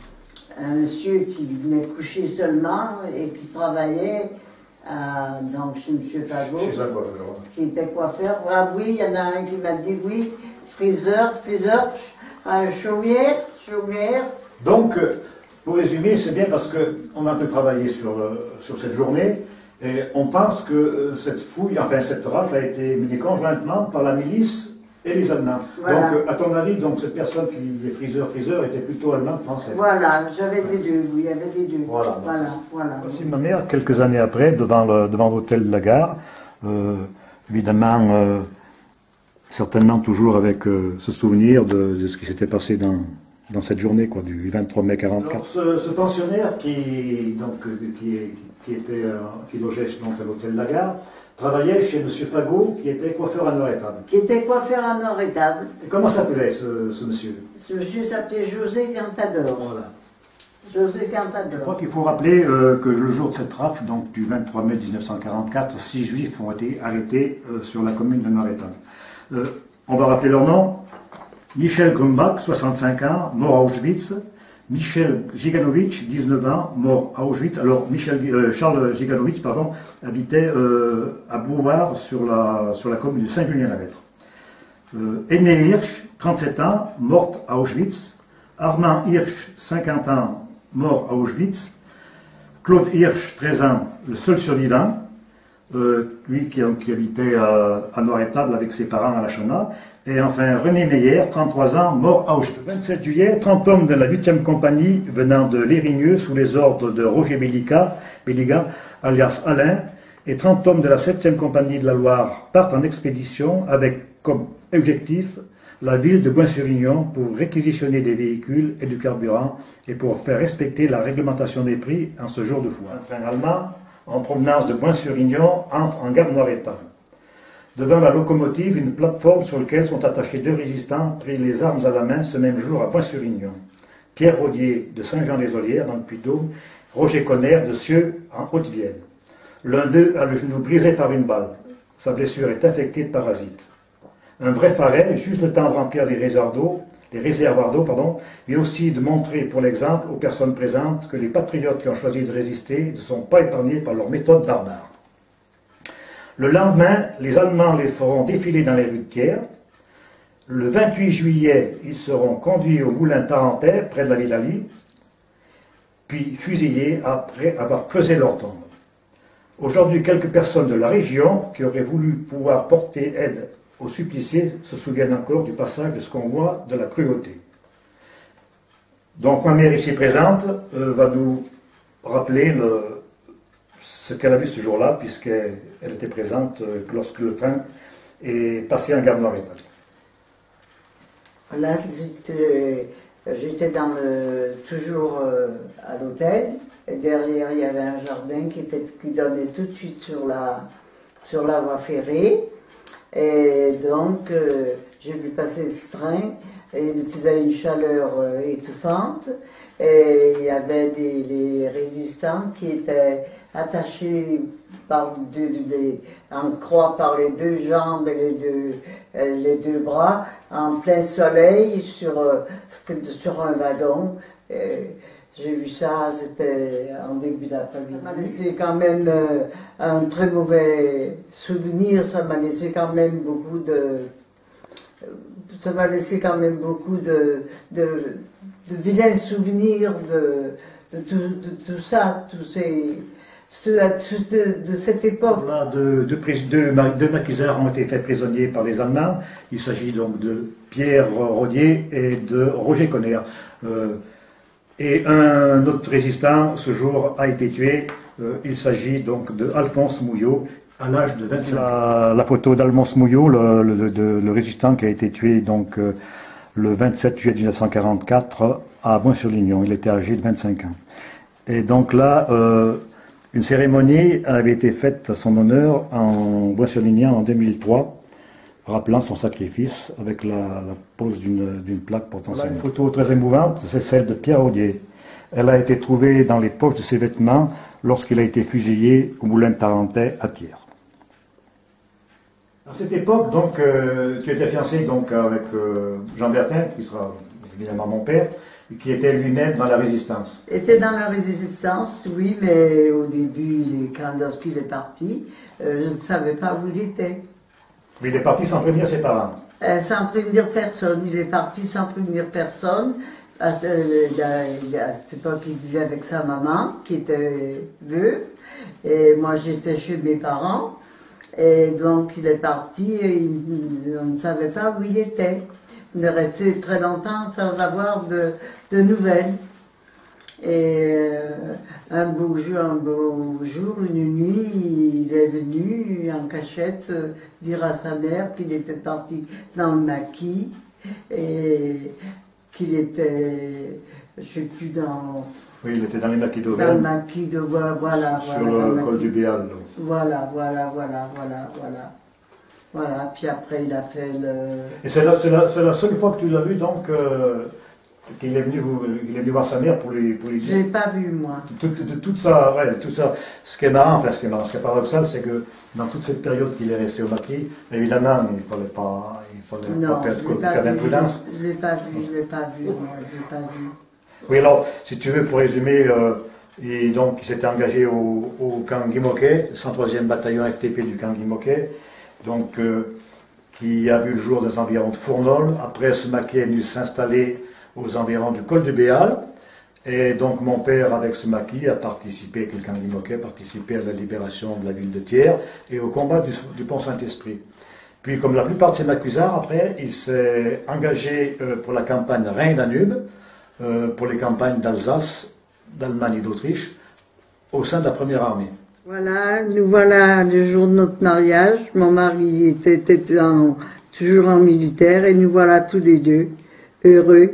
un monsieur qui venait coucher seulement et qui travaillait... Euh, donc chez M. Fagot, chez un coiffeur, qui était coiffeur. Ah oui, il y en a un qui m'a dit oui, friseur, friseur, euh, chaumière, chaumière. Donc, euh, pour résumer, c'est bien parce qu'on a un peu travaillé sur, euh, sur cette journée et on pense que euh, cette fouille, enfin cette rafle a été menée conjointement par la milice et les Allemands. Voilà. Donc, à ton avis, donc, cette personne qui est friseur, friseur était plutôt allemand que français. Voilà, j'avais des deux, oui, il y avait des deux. Voilà. Voilà, voilà. Voici ma mère, quelques années après, devant le, devant l'hôtel de la gare, euh, évidemment, euh, certainement toujours avec euh, ce souvenir de, de ce qui s'était passé dans, dans cette journée, quoi, du vingt-trois mai quarante-quatre. Alors, ce, ce pensionnaire qui, donc, qui, qui, était, euh, qui logeait donc, à l'hôtel de la gare, travaillait chez M. Fagot, qui était coiffeur à Noir-Étable. Qui était coiffeur à Noir-Étable. Et comment s'appelait ce, ce monsieur? Ce monsieur s'appelait José Cantador. Voilà. José Cantador. Je crois qu'il faut rappeler euh, que le jour de cette rafle, donc du vingt-trois mai mille neuf cent quarante-quatre, six juifs ont été arrêtés euh, sur la commune de Noir-Étable. Euh, on va rappeler leur nom. Michel Grumbach, soixante-cinq ans, mort à Auschwitz. Michel Giganovitch, dix-neuf ans, mort à Auschwitz. Alors, Michel, euh, Charles Giganovitch, pardon, habitait euh, à Bouvard, sur la, sur la commune de Saint-Julien-la-Lettre. Euh, Aimé Hirsch, trente-sept ans, morte à Auschwitz. Armand Hirsch, cinquante ans, mort à Auschwitz. Claude Hirsch, treize ans, le seul survivant, euh, lui qui, qui habitait à, à Noir-Étable avec ses parents à la Chana. Et enfin, René Meyer, trente-trois ans, mort à Auschwitz. vingt-sept juillet, trente hommes de la huitième compagnie venant de Lérigneux sous les ordres de Roger Bellica, Belliga, alias Alain, et trente hommes de la septième compagnie de la Loire partent en expédition avec comme objectif la ville de Boin-sur-Ignon pour réquisitionner des véhicules et du carburant et pour faire respecter la réglementation des prix en ce jour de foi. Un train allemand en provenance de Boin-sur-Ignon entre en gare Noir-Étable. Devant la locomotive, une plateforme sur laquelle sont attachés deux résistants pris les armes à la main ce même jour à Boin-sur-Ignon. Pierre Rodier de Saint-Jean-des-Olières dans le Puy-de-Dôme, Roger Conner de Cieux en Haute-Vienne. L'un d'eux a le genou brisé par une balle. Sa blessure est infectée de parasites. Un bref arrêt, juste le temps de remplir les réservoirs d'eau, les réservoirs d'eau, pardon, mais aussi de montrer pour l'exemple aux personnes présentes que les patriotes qui ont choisi de résister ne sont pas épargnés par leurs méthodes barbares. Le lendemain, les Allemands les feront défiler dans les rues de Thiers. Le vingt-huit juillet, ils seront conduits au moulin Tarentaire, près de la Vidalie, puis fusillés après avoir creusé leur tombe. Aujourd'hui, quelques personnes de la région qui auraient voulu pouvoir porter aide aux suppliciés se souviennent encore du passage de ce qu'on voit de la cruauté. Donc ma mère ici présente euh, va nous rappeler le, ce qu'elle a vu ce jour-là, puisqu'elle était présente lorsque le train est passé en gare Noirétable. Là, j'étais dans le, toujours euh, à l'hôtel, et derrière il y avait un jardin qui, était, qui donnait tout de suite sur la, sur la voie ferrée. Et donc, euh, j'ai vu passer ce train, et il faisait une chaleur euh, étouffante, et il y avait des les résistants qui étaient attachés par deux, les, en croix par les deux jambes et les deux, euh, les deux bras, en plein soleil, sur, euh, sur un wagon. J'ai vu ça, c'était en début d'après-midi. C'est quand même euh, un très mauvais souvenir, ça m'a laissé quand même beaucoup de... Ça m'a laissé quand même beaucoup de, de, de vilains souvenirs de, de, tout, de tout ça, tous ces... De, de cette époque. Là, deux, deux, deux, deux maquisards ont été faits prisonniers par les Allemands. Il s'agit donc de Pierre Rodier et de Roger Conner. Euh, et un autre résistant, ce jour, a été tué. Euh, il s'agit donc de Alphonse Mouillot, à l'âge de vingt-cinq ans. La, la photo d'Alphonse Mouillot, le, le, le, le résistant qui a été tué donc, euh, le vingt-sept juillet mille neuf cent quarante-quatre à Boin-sur-Lignon. Il était âgé de vingt-cinq ans. Et donc là, euh, une cérémonie avait été faite à son honneur en Bois-sur-Lignon en deux mille trois, rappelant son sacrifice avec la, la pose d'une plaque portant son nom. Une photo très émouvante, c'est celle de Pierre Rodier. Elle a été trouvée dans les poches de ses vêtements lorsqu'il a été fusillé au moulin de Tarentais à Thiers. À cette époque, donc, euh, tu étais fiancé donc, avec euh, Jean Bertin, qui sera évidemment mon père, et qui était lui-même dans la résistance. Était dans la résistance, oui, mais au début, quand lorsqu'il est parti, euh, je ne savais pas où il était. Mais il est parti sans prévenir ses parents. Euh, sans prévenir personne. Il est parti sans prévenir personne. À, euh, à cette époque, il vivait avec sa maman, qui était veuve, et moi j'étais chez mes parents. Et donc il est parti et il, on ne savait pas où il était. Il est resté très longtemps sans avoir de, de nouvelles. Et euh, un beau jour, un beau jour, une nuit, il est venu en cachette euh, dire à sa mère qu'il était parti dans le maquis et qu'il était, je ne sais plus, dans... Oui, il était dans les maquis d'Auvergne. Dans le maquis d'Auvergne, voilà. Sur voilà, le col du Béal. Voilà, voilà, voilà, voilà, voilà. Voilà, puis après il a fait le... Et c'est la, la, la seule fois que tu l'as vu, donc, euh, qu'il est, est venu voir sa mère pour lui, pour lui dire... Je l'ai pas vu, moi. Tout, tout, tout, ça, ouais, tout ça, ce qui est marrant, enfin, ce qui est marrant, ce qui est paradoxal, c'est que dans toute cette période qu'il est resté au maquis, évidemment, il ne fallait pas, il fallait non, pas perdre faire d'imprudence. Je ne l'ai pas vu, je ne l'ai pas vu, moi, je l'ai pas vu. Oui, alors, si tu veux, pour résumer, euh, il, donc, il s'était engagé au, au camp Guimauquet, le cent troisième bataillon F T P du camp Guimauquet, donc, euh, qui a vu le jour des environs de Fournol. Après, ce maquis est venu s'installer aux environs du col du Béal. Et donc, mon père, avec ce maquis, a participé, avec le camp Guimauquet, a participé à la libération de la ville de Thiers et au combat du, du pont Saint-Esprit. Puis, comme la plupart de ces maquisards, après, il s'est engagé euh, pour la campagne Rhin-Danube, euh, pour les campagnes d'Alsace, d'Allemagne et d'Autriche, au sein de la première armée. Voilà, nous voilà le jour de notre mariage. Mon mari était, était en, toujours en militaire et nous voilà tous les deux heureux.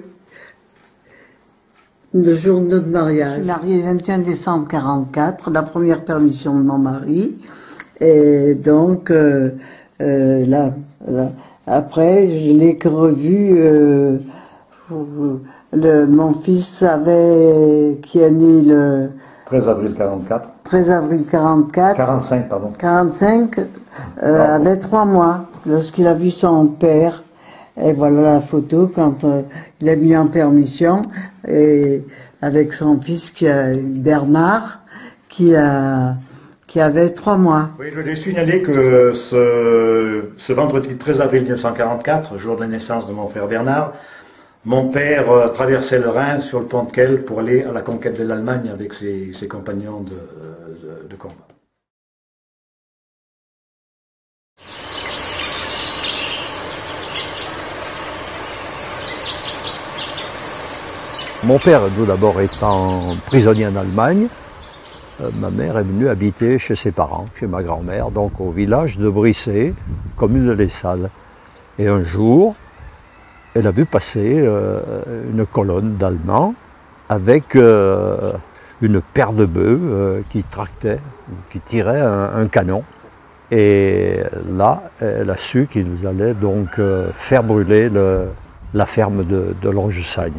Le jour de notre mariage. Je suis mariée le vingt et un décembre quarante-quatre, la première permission de mon mari. Et donc, euh, euh, là, là, après, je l'ai que revu. Euh, le, mon fils avait, qui est né le treize avril quarante-quatre. treize avril quarante-quatre. quarante-cinq, pardon. quarante-cinq, euh, avait trois mois, lorsqu'il a vu son père. Et voilà la photo quand euh, il a mis en permission, et avec son fils qui a, Bernard, qui, a, qui avait trois mois. Oui, je voulais signaler que ce, ce vendredi treize avril mille neuf cent quarante-quatre, jour de la naissance de mon frère Bernard, mon père euh, traversait le Rhin sur le pont de Kehl pour aller à la conquête de l'Allemagne avec ses, ses compagnons de, de, de combat. Mon père, tout d'abord, étant prisonnier en Allemagne, euh, ma mère est venue habiter chez ses parents, chez ma grand-mère, donc au village de Brissé, commune de Les Salles. Et un jour, elle a vu passer euh, une colonne d'Allemands avec euh, une paire de bœufs euh, qui tractaient, qui tiraient un, un canon. Et là, elle a su qu'ils allaient donc euh, faire brûler le, la ferme de, de Longesagne.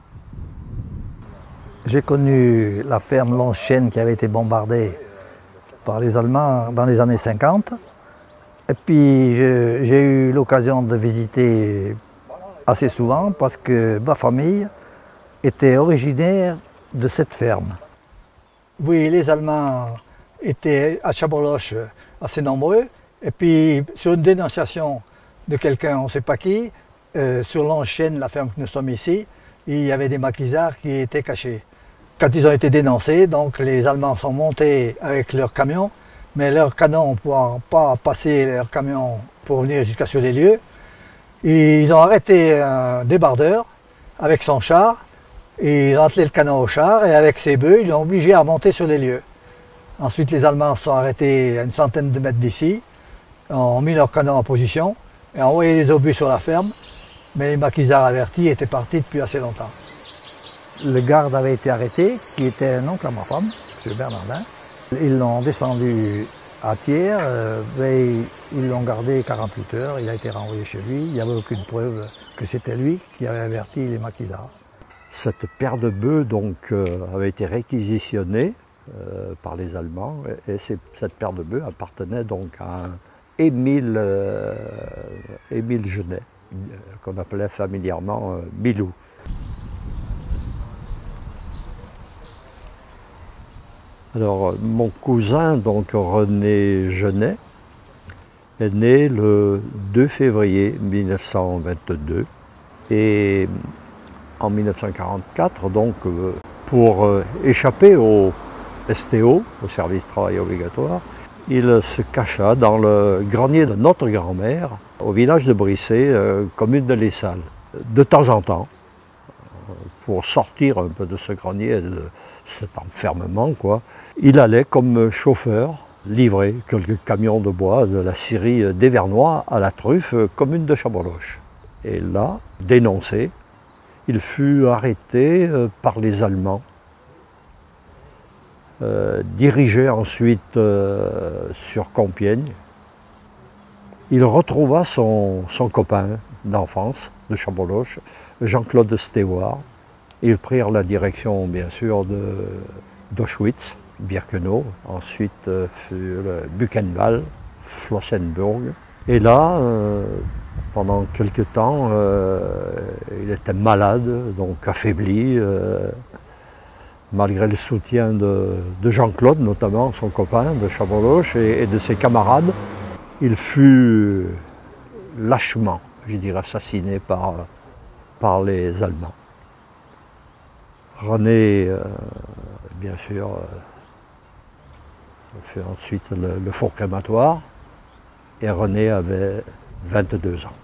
J'ai connu la ferme Longchaine qui avait été bombardée par les Allemands dans les années cinquante. Et puis j'ai eu l'occasion de visiter assez souvent parce que ma famille était originaire de cette ferme. Oui, les Allemands étaient à Chaborloche assez nombreux. Et puis sur une dénonciation de quelqu'un, on ne sait pas qui, euh, sur Longchaine, la ferme que nous sommes ici, il y avait des maquisards qui étaient cachés. Quand ils ont été dénoncés, donc les Allemands sont montés avec leurs camions, mais leurs canons ne pouvant pas passer leurs camions pour venir jusqu'à sur les lieux. Et ils ont arrêté un débardeur avec son char, et ils ont attelé le canon au char, et avec ses bœufs, ils l'ont obligé à monter sur les lieux. Ensuite, les Allemands se sont arrêtés à une centaine de mètres d'ici, ont mis leur canon en position, et ont envoyé les obus sur la ferme, mais les maquisards avertis étaient partis depuis assez longtemps. Le garde avait été arrêté, qui était un oncle à ma femme, M. Bernardin. Ils l'ont descendu à Thiers, euh, et ils l'ont gardé quarante-huit heures, il a été renvoyé chez lui, il n'y avait aucune preuve que c'était lui qui avait averti les maquisards. Cette paire de bœufs donc, euh, avait été réquisitionnée euh, par les Allemands, et, et cette paire de bœufs appartenait donc à un Émile, euh, Émile Genet, qu'on appelait familièrement euh, Milou. Alors, mon cousin, donc René Genet, est né le deux février mille neuf cent vingt-deux. Et en mille neuf cent quarante-quatre, donc, pour échapper au S T O, au service travail obligatoire, il se cacha dans le grenier de notre grand-mère, au village de Brissé, commune de Les Salles. De temps en temps, pour sortir un peu de ce grenier, de cet enfermement, quoi, il allait comme chauffeur livrer quelques camions de bois de la scierie d'Evernois à la Truffe, commune de Chaborloche. Et là, dénoncé, il fut arrêté par les Allemands, euh, dirigé ensuite euh, sur Compiègne. Il retrouva son, son copain d'enfance de Chaborloche, Jean-Claude Stéouard. Ils prirent la direction, bien sûr, d'Auschwitz, Birkenau, ensuite euh, Buchenwald, Flossenburg. Et là, euh, pendant quelque temps, euh, il était malade, donc affaibli, euh, malgré le soutien de, de Jean-Claude, notamment son copain de Chaborloche, et, et de ses camarades. Il fut lâchement, je dirais, assassiné par, par les Allemands. René, euh, bien sûr, euh, fait ensuite le, le four crématoire, et René avait vingt-deux ans.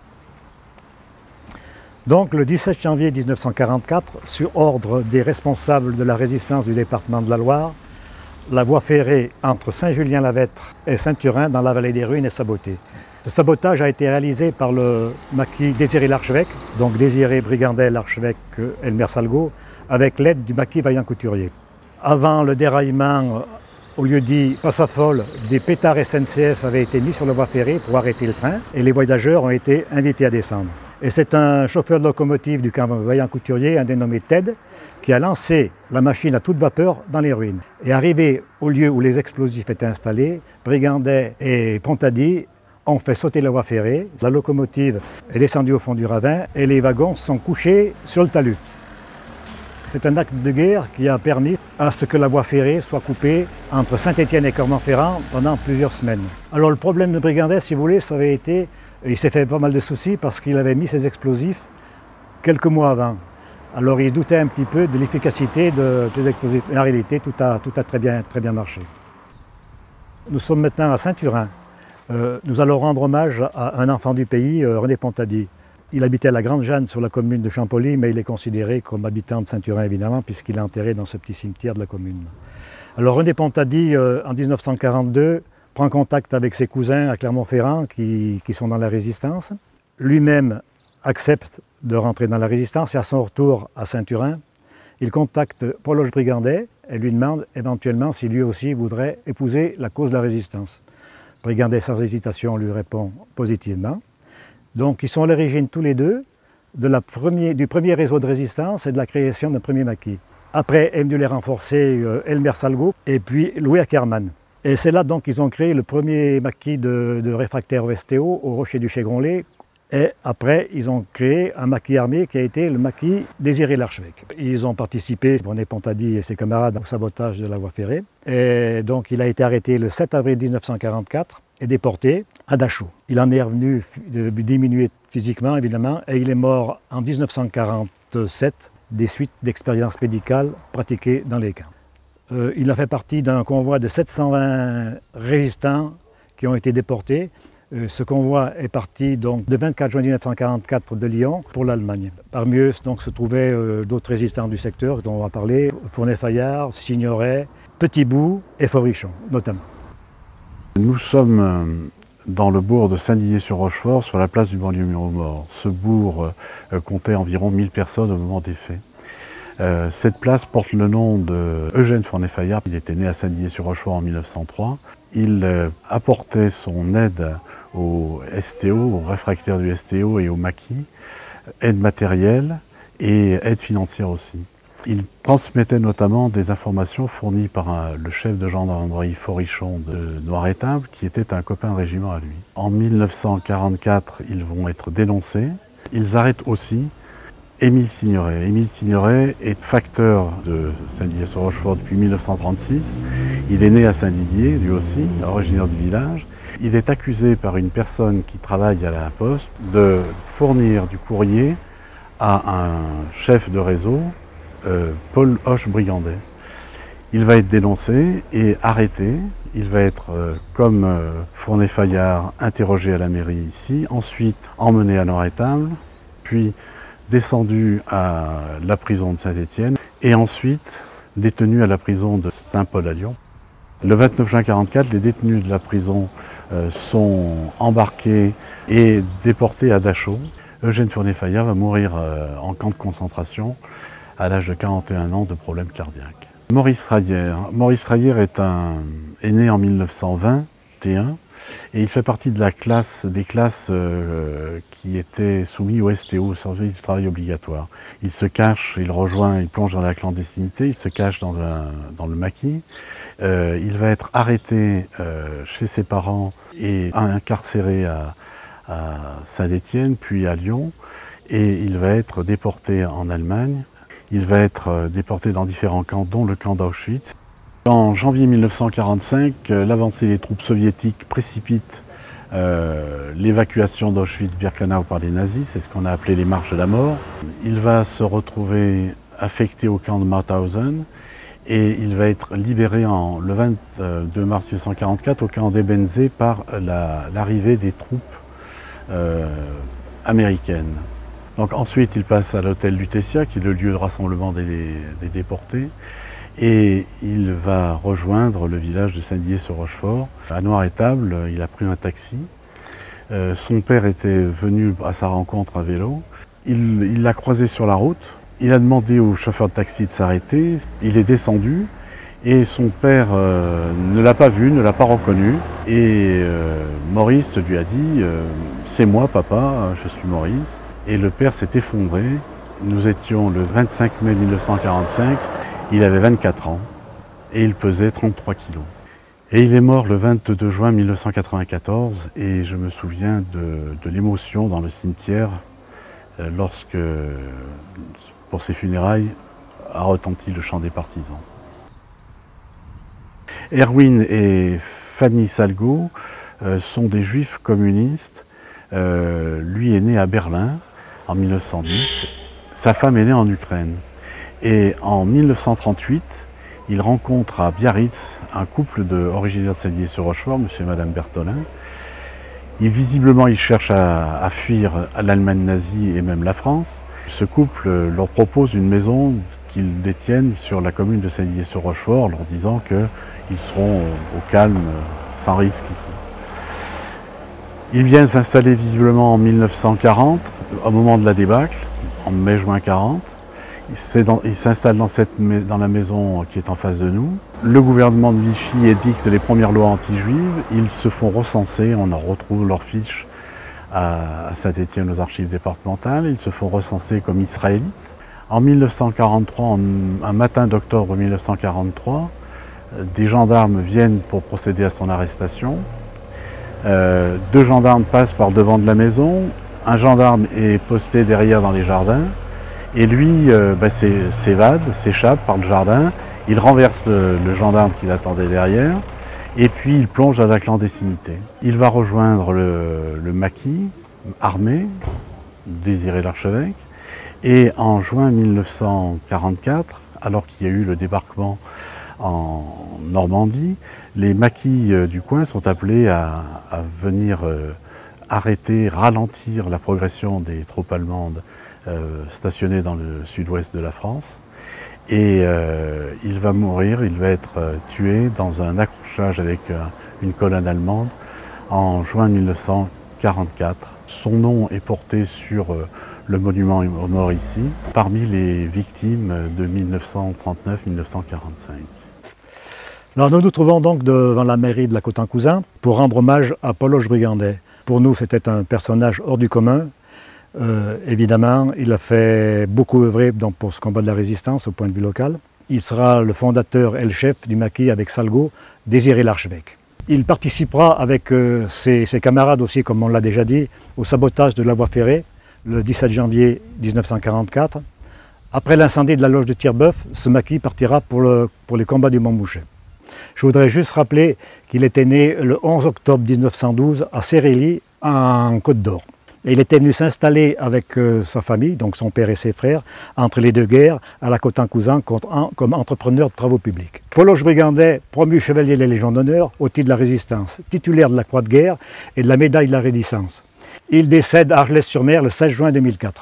Donc le dix-sept janvier mille neuf cent quarante-quatre, sur ordre des responsables de la résistance du département de la Loire, la voie ferrée entre Saint-Julien-la-Vêtre et Saint-Turin dans la vallée des Ruines est sabotée. Ce sabotage a été réalisé par le maquis Désiré L'Archevêque, donc Désiré Brigandet L'Archevêque Elmer Salgo, avec l'aide du maquis Vaillant Couturier. Avant le déraillement, au lieu-dit Passafol, des pétards S N C F avaient été mis sur la voie ferrée pour arrêter le train et les voyageurs ont été invités à descendre. Et c'est un chauffeur de locomotive du camp Vaillant Couturier, un dénommé Ted, qui a lancé la machine à toute vapeur dans les ruines. Et arrivé au lieu où les explosifs étaient installés, Brigandet et Pontadi ont fait sauter la voie ferrée. La locomotive est descendue au fond du ravin et les wagons sont couchés sur le talus. C'est un acte de guerre qui a permis à ce que la voie ferrée soit coupée entre Saint-Étienne et Clermont-Ferrand pendant plusieurs semaines. Alors le problème de Brigandet, si vous voulez, ça avait été, il s'est fait pas mal de soucis parce qu'il avait mis ses explosifs quelques mois avant. Alors il doutait un petit peu de l'efficacité de ces explosifs. En réalité, tout a, tout a très, bien, très bien marché. Nous sommes maintenant à Saint-Turin. Euh, nous allons rendre hommage à un enfant du pays, euh, René Pontadi. Il habitait à la Grande Jeanne sur la commune de Champolly, mais il est considéré comme habitant de Saint-Turin évidemment, puisqu'il est enterré dans ce petit cimetière de la commune. Alors René Pontady, euh, en mille neuf cent quarante-deux, prend contact avec ses cousins à Clermont-Ferrand qui, qui sont dans la Résistance. Lui-même accepte de rentrer dans la Résistance et à son retour à Saint-Turin, il contacte Paul Hoche-Brigandet et lui demande éventuellement si lui aussi voudrait épouser la cause de la Résistance. Brigandet, sans hésitation, lui répond positivement. Donc ils sont à l'origine tous les deux de la premier, du premier réseau de résistance et de la création d'un premier maquis. Après est venu les renforcer euh, Elmer Salgo et puis Louis Ackermann. Et c'est là donc qu'ils ont créé le premier maquis de, de réfractaires au S T O au Rocher du Chégronlet. Et après, ils ont créé un maquis armé qui a été le maquis Désiré Larchevêque. Ils ont participé, René Pontady et ses camarades, au sabotage de la voie ferrée. Et donc, il a été arrêté le sept avril mille neuf cent quarante-quatre et déporté à Dachau. Il en est revenu diminué physiquement, évidemment, et il est mort en mille neuf cent quarante-sept des suites d'expériences médicales pratiquées dans les camps. Euh, il a fait partie d'un convoi de sept cent vingt résistants qui ont été déportés. Ce convoi est parti donc le vingt-quatre juin mille neuf cent quarante-quatre de Lyon pour l'Allemagne. Parmi eux donc, se trouvaient euh, d'autres résistants du secteur dont on va parler, Fournet-Fayard, Signoret, Petit-Bout et Forichon notamment. Nous sommes dans le bourg de Saint-Didier-sur-Rochefort, sur la place du banlieue Mur-aux-Morts. Ce bourg euh, comptait environ mille personnes au moment des faits. Euh, cette place porte le nom d'Eugène Fournet-Fayard. Il était né à Saint-Didier-sur-Rochefort en mille neuf cent trois. Il euh, apportait son aide au S T O, aux réfractaires du S T O et au maquis, aide matérielle et aide financière aussi. Il transmettait notamment des informations fournies par un, le chef de gendarmerie Forichon de Noiretable, qui était un copain de régiment à lui. En mille neuf cent quarante-quatre, ils vont être dénoncés. Ils arrêtent aussi Émile Signoret. Émile Signoret est facteur de Saint-Didier-sur-Rochefort depuis mille neuf cent trente-six. Il est né à Saint-Didier, lui aussi, originaire du village. Il est accusé par une personne qui travaille à la poste de fournir du courrier à un chef de réseau, euh, Paul Hoche-Brigandet. Il va être dénoncé et arrêté. Il va être, euh, comme euh, Fournet-Fayard, interrogé à la mairie ici, ensuite emmené à Noiretable, puis descendu à la prison de Saint-Étienne et ensuite détenu à la prison de Saint-Paul à Lyon. Le vingt-neuf juin mille neuf cent quarante-quatre, les détenus de la prison euh, sont embarqués et déportés à Dachau. Eugène Fournet-Fayard va mourir euh, en camp de concentration à l'âge de quarante et un ans de problèmes cardiaques. Maurice Raillère. Maurice Raillère est, un, est né en mille neuf cent vingt et un et il fait partie de la classe, des classes euh, qui étaient soumises au S T O, au service du travail obligatoire. Il se cache, il rejoint, il plonge dans la clandestinité, il se cache dans, un, dans le maquis. Euh, il va être arrêté euh, chez ses parents et incarcéré à, à Saint-Étienne, puis à Lyon, et il va être déporté en Allemagne. Il va être déporté dans différents camps, dont le camp d'Auschwitz. En janvier mille neuf cent quarante-cinq, l'avancée des troupes soviétiques précipite euh, l'évacuation d'Auschwitz-Birkenau par les nazis, c'est ce qu'on a appelé les marches de la mort. Il va se retrouver affecté au camp de Mauthausen et il va être libéré en, le vingt-deux mars mille neuf cent quarante-quatre au camp d'Ebensee par l'arrivée la, des troupes euh, américaines. Donc ensuite, il passe à l'hôtel Lutetia, qui est le lieu de rassemblement des, des déportés, et il va rejoindre le village de Saint-Didier-sur-Rochefort. À Noiretable, il a pris un taxi. Euh, son père était venu à sa rencontre à vélo. Il l'a croisé sur la route. Il a demandé au chauffeur de taxi de s'arrêter. Il est descendu et son père euh, ne l'a pas vu, ne l'a pas reconnu. Et euh, Maurice lui a dit euh, « C'est moi, papa, je suis Maurice ». Et le père s'est effondré. Nous étions le vingt-cinq mai mille neuf cent quarante-cinq. Il avait vingt-quatre ans et il pesait trente-trois kilos. Et il est mort le vingt-deux juin mille neuf cent quatre-vingt-quatorze et je me souviens de, de l'émotion dans le cimetière euh, lorsque, pour ses funérailles, a retenti le chant des partisans. Erwin et Fanny Salgo euh, sont des juifs communistes. Euh, lui est né à Berlin en mille neuf cent dix. Sa femme est née en Ukraine. Et en mille neuf cent trente-huit, il rencontre à Biarritz un couple de, originaire de Saint-Didier-sur-Rochefort, monsieur et madame Bertolin. Et visiblement, ils cherchent à, à fuir l'Allemagne nazie et même la France. Ce couple leur propose une maison qu'ils détiennent sur la commune de Saint-Didier-sur-Rochefort, leur disant qu'ils seront au calme, sans risque ici. Ils viennent s'installer visiblement en mille neuf cent quarante, au moment de la débâcle, en mai-juin quarante. Ils s'installent dans, dans la maison qui est en face de nous. Le gouvernement de Vichy édicte les premières lois anti-juives. Ils se font recenser, on en retrouve leurs fiches à Saint-Étienne aux archives départementales. Ils se font recenser comme israélites. En mille neuf cent quarante-trois, un matin d'octobre mille neuf cent quarante-trois, des gendarmes viennent pour procéder à son arrestation. Euh, deux gendarmes passent par devant de la maison. Un gendarme est posté derrière dans les jardins. Et lui euh, bah, s'évade, s'échappe par le jardin, il renverse le, le gendarme qui l'attendait derrière, et puis il plonge à la clandestinité. Il va rejoindre le, le maquis armé, Désiré Larchevêque, et en juin mille neuf cent quarante-quatre, alors qu'il y a eu le débarquement en Normandie, les maquis euh, du coin sont appelés à, à venir euh, arrêter, ralentir la progression des troupes allemandes Euh, stationné dans le sud-ouest de la France. Et euh, il va mourir, il va être euh, tué dans un accrochage avec euh, une colonne allemande en juin mille neuf cent quarante-quatre. Son nom est porté sur euh, le monument aux morts ici, parmi les victimes de mille neuf cent trente-neuf mille neuf cent quarante-cinq. Alors nous nous trouvons donc devant la mairie de la Côte-en-Cousin pour rendre hommage à Poloche Brigandet. Pour nous, c'était un personnage hors du commun. Euh, évidemment, il a fait beaucoup œuvrer donc, pour ce combat de la résistance au point de vue local. Il sera le fondateur et le chef du maquis avec Salgo, Désiré Larchevêque. Il participera avec euh, ses, ses camarades aussi, comme on l'a déjà dit, au sabotage de la voie ferrée le dix-sept janvier mille neuf cent quarante-quatre. Après l'incendie de la loge de Tire-Bœuf, ce maquis partira pour, le, pour les combats du Montbouchet. Je voudrais juste rappeler qu'il était né le onze octobre mille neuf cent douze à Sérély, en Côte d'Or. Et il était venu s'installer avec euh, sa famille, donc son père et ses frères, entre les deux guerres, à la Côte-en-Cousin, comme entrepreneur de travaux publics. Poloche Brigandet, promu chevalier de la Légion d'honneur au titre de la Résistance, titulaire de la Croix de guerre et de la médaille de la Résistance. Il décède à Argelès-sur-Mer le seize juin deux mille quatre.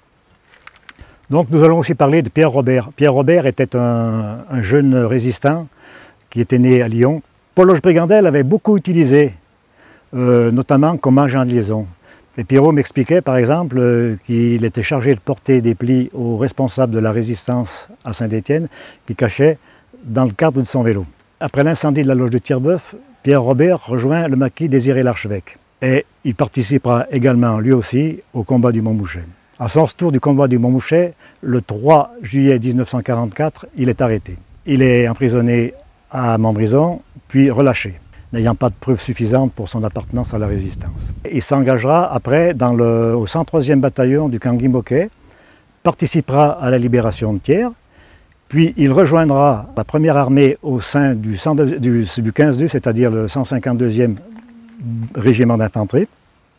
Donc nous allons aussi parler de Pierre Robert. Pierre Robert était un, un jeune résistant qui était né à Lyon. Poloche Brigandet l'avait beaucoup utilisé, euh, notamment comme agent de liaison. Et Pierrot m'expliquait par exemple euh, qu'il était chargé de porter des plis aux responsables de la résistance à Saint-Étienne qui cachaient dans le cadre de son vélo. Après l'incendie de la loge de Tire-Bœuf, Pierre Robert rejoint le maquis Désiré Larchevêque. Et il participera également lui aussi au combat du Montbouchet. À son retour du combat du Montbouchet, le trois juillet mille neuf cent quarante-quatre, il est arrêté. Il est emprisonné à Montbrison, puis relâché, n'ayant pas de preuves suffisantes pour son appartenance à la résistance. Il s'engagera après dans le, au cent troisième bataillon du camp Guimauquet, participera à la libération de Thiers, puis il rejoindra la première armée au sein du, du, du quinze deux, c'est-à-dire le cent cinquante-deuxième régiment d'infanterie,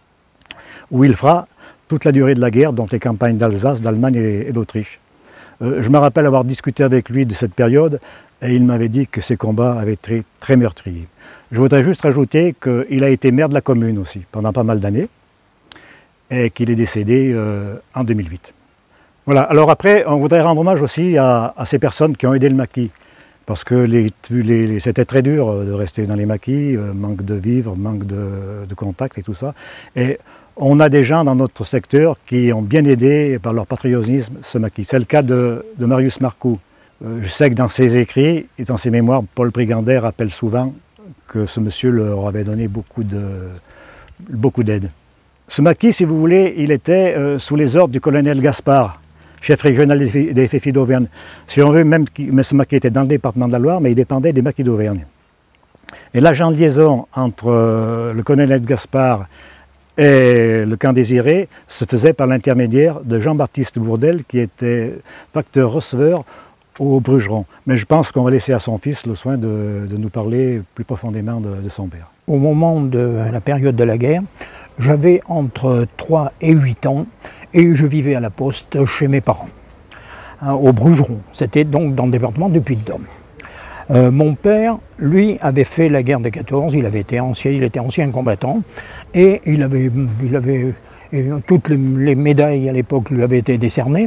où il fera toute la durée de la guerre, dont les campagnes d'Alsace, d'Allemagne et, et d'Autriche. Euh, je me rappelle avoir discuté avec lui de cette période, et il m'avait dit que ces combats avaient été très meurtriers. Je voudrais juste rajouter qu'il a été maire de la commune aussi, pendant pas mal d'années, et qu'il est décédé euh, en deux mille huit. Voilà, alors après, on voudrait rendre hommage aussi à, à ces personnes qui ont aidé le maquis, parce que les, les, c'était très dur de rester dans les maquis, euh, manque de vivres, manque de, de contact et tout ça. Et on a des gens dans notre secteur qui ont bien aidé par leur patriotisme ce maquis. C'est le cas de, de Marius Marcoux. Euh, je sais que dans ses écrits et dans ses mémoires, Paul Brigandet rappelle souvent que ce monsieur leur avait donné beaucoup de, beaucoup d'aide. Ce maquis, si vous voulez, il était euh, sous les ordres du colonel Gaspard, chef régional des F F I d'Auvergne. Si on veut, même mais ce maquis était dans le département de la Loire, mais il dépendait des maquis d'Auvergne. Et l'agent de liaison entre euh, le colonel Gaspard et le camp Désiré se faisait par l'intermédiaire de Jean-Baptiste Bourdel, qui était facteur receveur au Brugeron. Mais je pense qu'on va laisser à son fils le soin de, de nous parler plus profondément de, de son père. Au moment de la période de la guerre, j'avais entre trois et huit ans et je vivais à la poste chez mes parents, hein, au Brugeron. C'était donc dans le département du Puy-de-Dôme. Euh, mon père, lui, avait fait la guerre de quatorze, il avait été ancien, il était ancien combattant et il avait, il avait et toutes les, les médailles à l'époque lui avaient été décernées.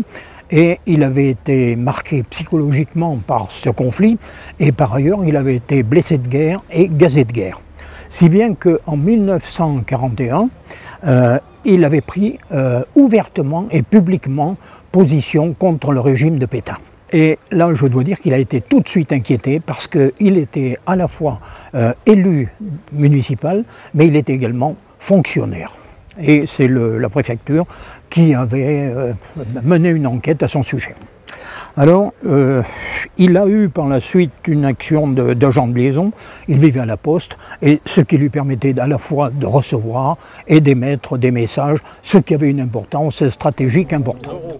Et il avait été marqué psychologiquement par ce conflit, et par ailleurs il avait été blessé de guerre et gazé de guerre. Si bien qu'en mille neuf cent quarante et un, euh, il avait pris euh, ouvertement et publiquement position contre le régime de Pétain. Et là, je dois dire qu'il a été tout de suite inquiété parce qu'il était à la fois euh, élu municipal, mais il était également fonctionnaire. Et c'est la préfecture qui avait euh, mené une enquête à son sujet. Alors, euh, il a eu par la suite une action d'agent de, de liaison, il vivait à la poste, et ce qui lui permettait à la fois de recevoir et d'émettre des messages, ce qui avait une importance stratégique importante.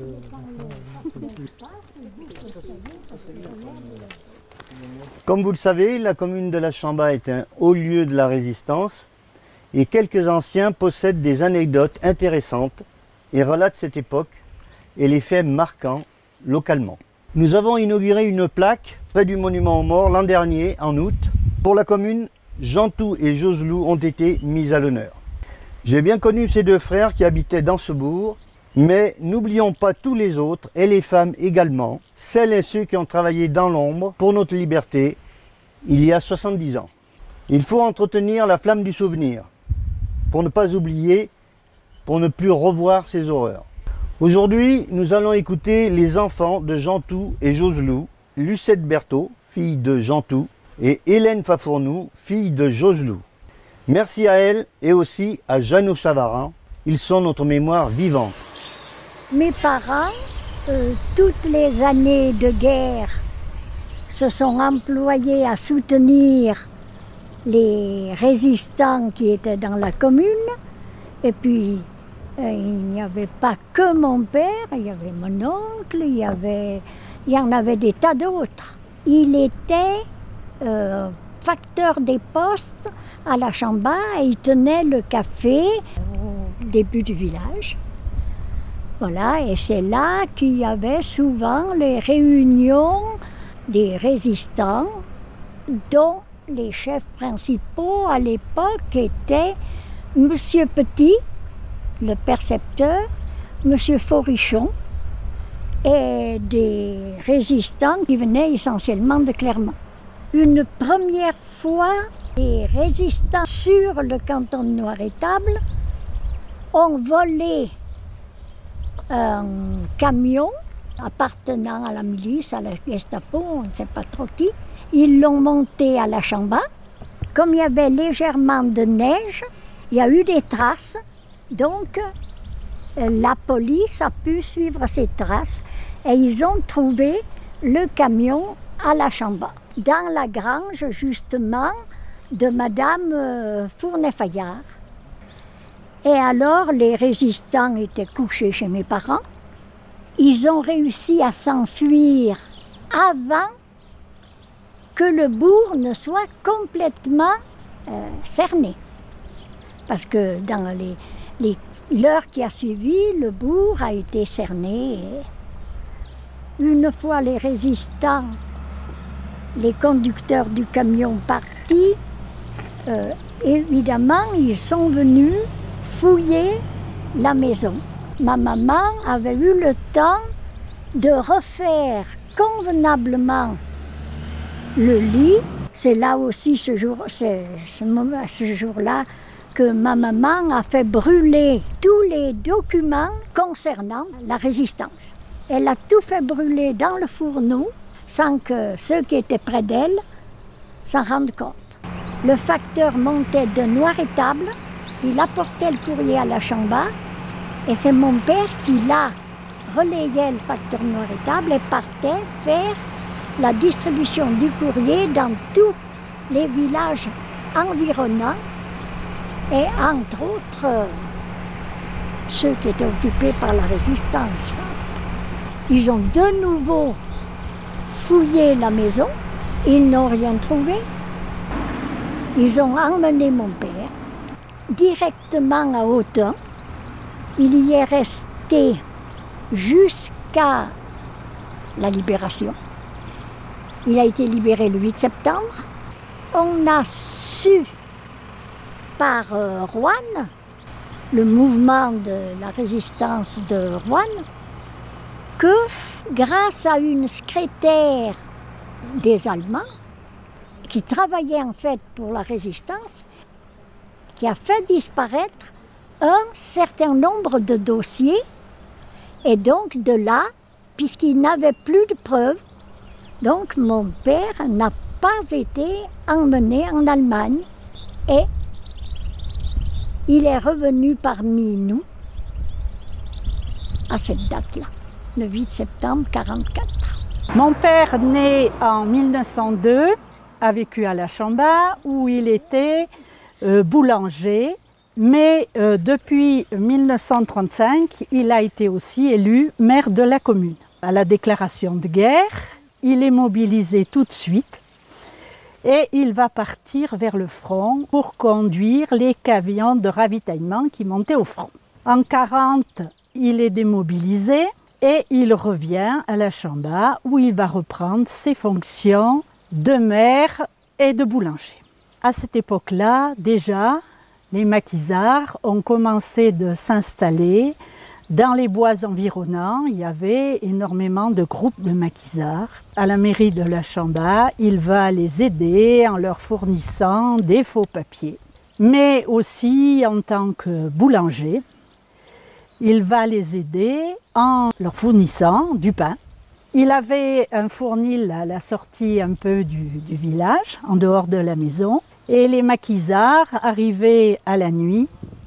Comme vous le savez, la commune de La Chamba est un haut lieu de la résistance, et quelques anciens possèdent des anecdotes intéressantes et relatent cette époque et les faits marquants localement. Nous avons inauguré une plaque près du monument aux morts l'an dernier, en août. Pour la commune, Jantou et Joselou ont été mis à l'honneur. J'ai bien connu ces deux frères qui habitaient dans ce bourg, mais n'oublions pas tous les autres, et les femmes également, celles et ceux qui ont travaillé dans l'ombre pour notre liberté il y a soixante-dix ans. Il faut entretenir la flamme du souvenir, pour ne pas oublier, pour ne plus revoir ces horreurs. Aujourd'hui, nous allons écouter les enfants de Jantou et Joselou, Lucette Berthaud, fille de Jantou, et Hélène Fafournou, fille de Joselou. Merci à elles et aussi à Jeannot Chavarin, ils sont notre mémoire vivante. Mes parents, euh, toutes les années de guerre, se sont employés à soutenir les résistants qui étaient dans la commune. Et puis, euh, il n'y avait pas que mon père, il y avait mon oncle, il y, avait, il y en avait des tas d'autres. Il était euh, facteur des postes à La Chamba et il tenait le café au début du village. Voilà, et c'est là qu'il y avait souvent les réunions des résistants dont les chefs principaux à l'époque étaient Monsieur Petit, le percepteur, Monsieur Forichon et des résistants qui venaient essentiellement de Clermont. Une première fois, les résistants sur le canton de Noir-Étable ont volé un camion appartenant à la milice, à la Gestapo, on ne sait pas trop qui. Ils l'ont monté à La Chamba. Comme il y avait légèrement de neige, il y a eu des traces. Donc, la police a pu suivre ces traces et ils ont trouvé le camion à La Chamba, dans la grange, justement, de Madame Fournet-Fayard. Et alors, les résistants étaient couchés chez mes parents. Ils ont réussi à s'enfuir avant que le bourg ne soit complètement euh, cerné. Parce que dans les, les, l'heure qui a suivi, le bourg a été cerné. Et une fois les résistants, les conducteurs du camion partis, euh, évidemment, ils sont venus fouiller la maison. Ma maman avait eu le temps de refaire convenablement le lit. C'est là aussi ce jour, c'est ce moment, ce jour-là que ma maman a fait brûler tous les documents concernant la résistance. Elle a tout fait brûler dans le fourneau sans que ceux qui étaient près d'elle s'en rendent compte. Le facteur montait de Noir-Étable, il apportait le courrier à La Chamba et c'est mon père qui l'a relayait le facteur Noir-Étable et partait faire la distribution du courrier dans tous les villages environnants et entre autres euh, ceux qui étaient occupés par la résistance. Ils ont de nouveau fouillé la maison, ils n'ont rien trouvé. Ils ont emmené mon père directement à Autun. Il y est resté jusqu'à la libération. Il a été libéré le huit septembre. On a su par euh, Roanne, le mouvement de la résistance de Roanne, que grâce à une secrétaire des Allemands, qui travaillait en fait pour la résistance, qui a fait disparaître un certain nombre de dossiers, et donc de là, puisqu'il n'avait plus de preuves, donc mon père n'a pas été emmené en Allemagne et il est revenu parmi nous à cette date-là, le huit septembre mille neuf cent quarante-quatre. Mon père, né en mille neuf cent deux, a vécu à La Chamba où il était euh, boulanger, mais euh, depuis mille neuf cent trente-cinq, il a été aussi élu maire de la commune. À la déclaration de guerre, il est mobilisé tout de suite et il va partir vers le front pour conduire les camions de ravitaillement qui montaient au front. En mille neuf cent quarante, il est démobilisé et il revient à La Chamba où il va reprendre ses fonctions de maire et de boulanger. À cette époque-là, déjà, les maquisards ont commencé de s'installer dans les bois environnants. Il y avait énormément de groupes de maquisards. À la mairie de La Chamba, il va les aider en leur fournissant des faux papiers, mais aussi en tant que boulanger. Il va les aider en leur fournissant du pain. Il avait un fournil à la sortie un peu du, du village, en dehors de la maison, et les maquisards arrivaient à la nuit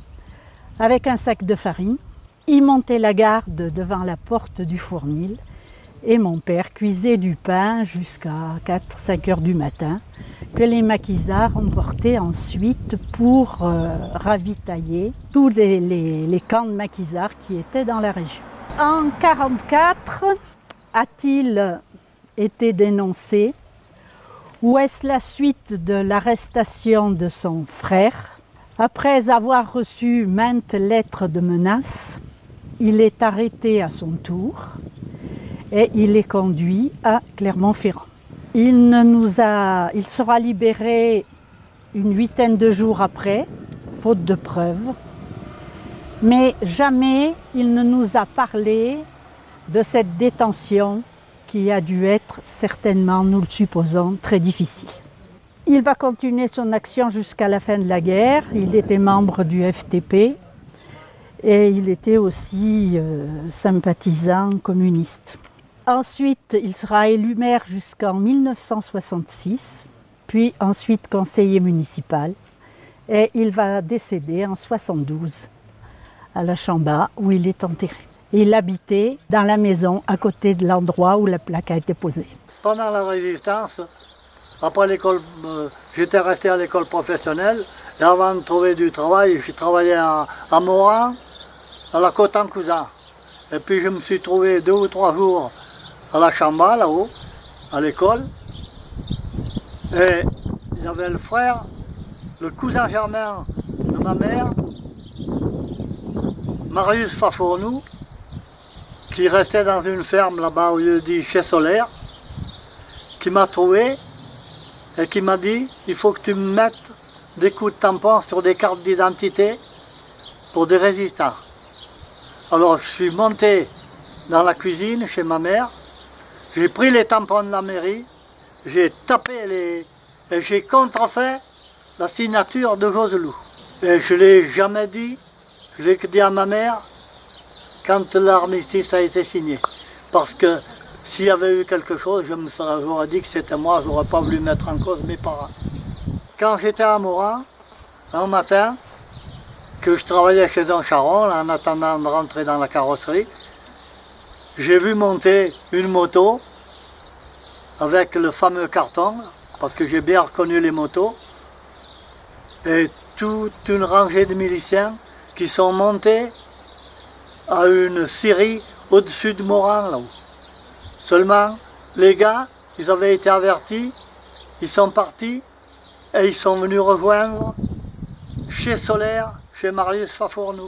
avec un sac de farine. Ils montaient la garde devant la porte du fournil et mon père cuisait du pain jusqu'à quatre cinq heures du matin que les maquisards emportaient ensuite pour euh, ravitailler tous les, les, les camps de maquisards qui étaient dans la région. En mille neuf cent quarante-quatre, a-t-il été dénoncé ou est-ce la suite de l'arrestation de son frère? Après avoir reçu maintes lettres de menaces, il est arrêté à son tour et il est conduit à Clermont-Ferrand. Il, ne nous a, il sera libéré une huitaine de jours après, faute de preuves, mais jamais il ne nous a parlé de cette détention qui a dû être certainement, nous le supposons, très difficile. Il va continuer son action jusqu'à la fin de la guerre. Il était membre du F T P et il était aussi euh, sympathisant communiste. Ensuite, il sera élu maire jusqu'en mille neuf cent soixante-six, puis ensuite conseiller municipal. Et il va décéder en soixante-douze à La Chamba où il est enterré. Il habitait dans la maison à côté de l'endroit où la plaque a été posée. Pendant la résistance, après l'école, euh, j'étais resté à l'école professionnelle et avant de trouver du travail, j'ai travaillé à, à Moran, à la côte en cousin. Et puis je me suis trouvé deux ou trois jours à La Chamba, là-haut, à l'école. Et il y avait le frère, le cousin germain de ma mère, Marius Fafournou, qui restait dans une ferme là-bas au lieu dit chez Solaire, qui m'a trouvé et qui m'a dit il faut que tu me mettes des coups de tampon sur des cartes d'identité pour des résistants. Alors je suis monté dans la cuisine chez ma mère, j'ai pris les tampons de la mairie, j'ai tapé les... et j'ai contrefait la signature de Joselou. Et je ne l'ai jamais dit, je l'ai dit à ma mère quand l'armistice a été signé. Parce que s'il y avait eu quelque chose, je me serais, j'aurais dit que c'était moi, je n'aurais pas voulu mettre en cause mes parents. Quand j'étais à Moran, un matin, que je travaillais chez un charron, en attendant de rentrer dans la carrosserie, j'ai vu monter une moto avec le fameux carton, parce que j'ai bien reconnu les motos, et toute une rangée de miliciens qui sont montés à une scierie au-dessus de Moran, là-haut. Seulement, les gars, ils avaient été avertis, ils sont partis et ils sont venus rejoindre chez Solaire, chez Marius Fafournou.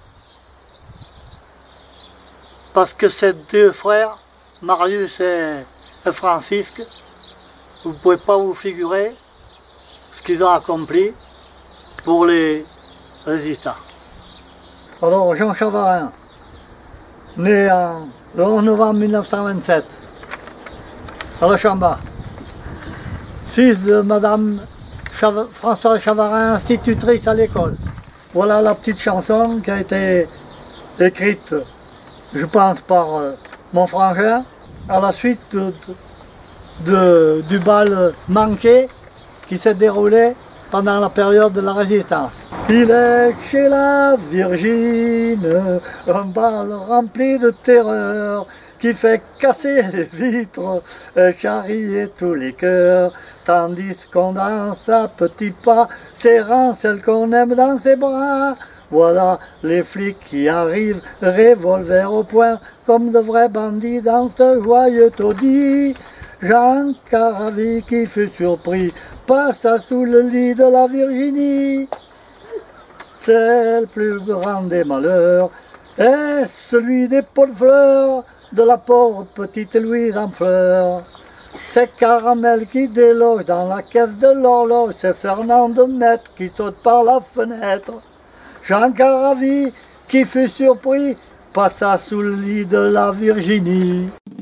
Parce que ces deux frères, Marius et, et Francisque, vous ne pouvez pas vous figurer ce qu'ils ont accompli pour les résistants. Alors Jean Chavarin, né en, le onze novembre mille neuf cent vingt-sept, à la Chamba. Fils de Madame Chav Françoise Chavarin, institutrice à l'école. Voilà la petite chanson qui a été écrite, je pense, par euh, mon frangin, à la suite de, de, de, du bal manqué qui s'est déroulé pendant la période de la Résistance. Il est chez la Virgine, un bal rempli de terreur, qui fait casser les vitres, charrier tous les cœurs, tandis qu'on danse à petits pas, serrant celle qu'on aime dans ses bras. Voilà les flics qui arrivent, revolver au poing, comme de vrais bandits dans ce joyeux taudis. Jean Caravi qui fut surpris, passa sous le lit de la Virginie. C'est le plus grand des malheurs, est celui des pots de fleurs, de la pauvre petite Louise en fleurs. C'est Caramel qui déloge dans la caisse de l'horloge, c'est Fernand de Maître qui saute par la fenêtre. Jean Caravi qui fut surpris, passa sous le lit de la Virginie.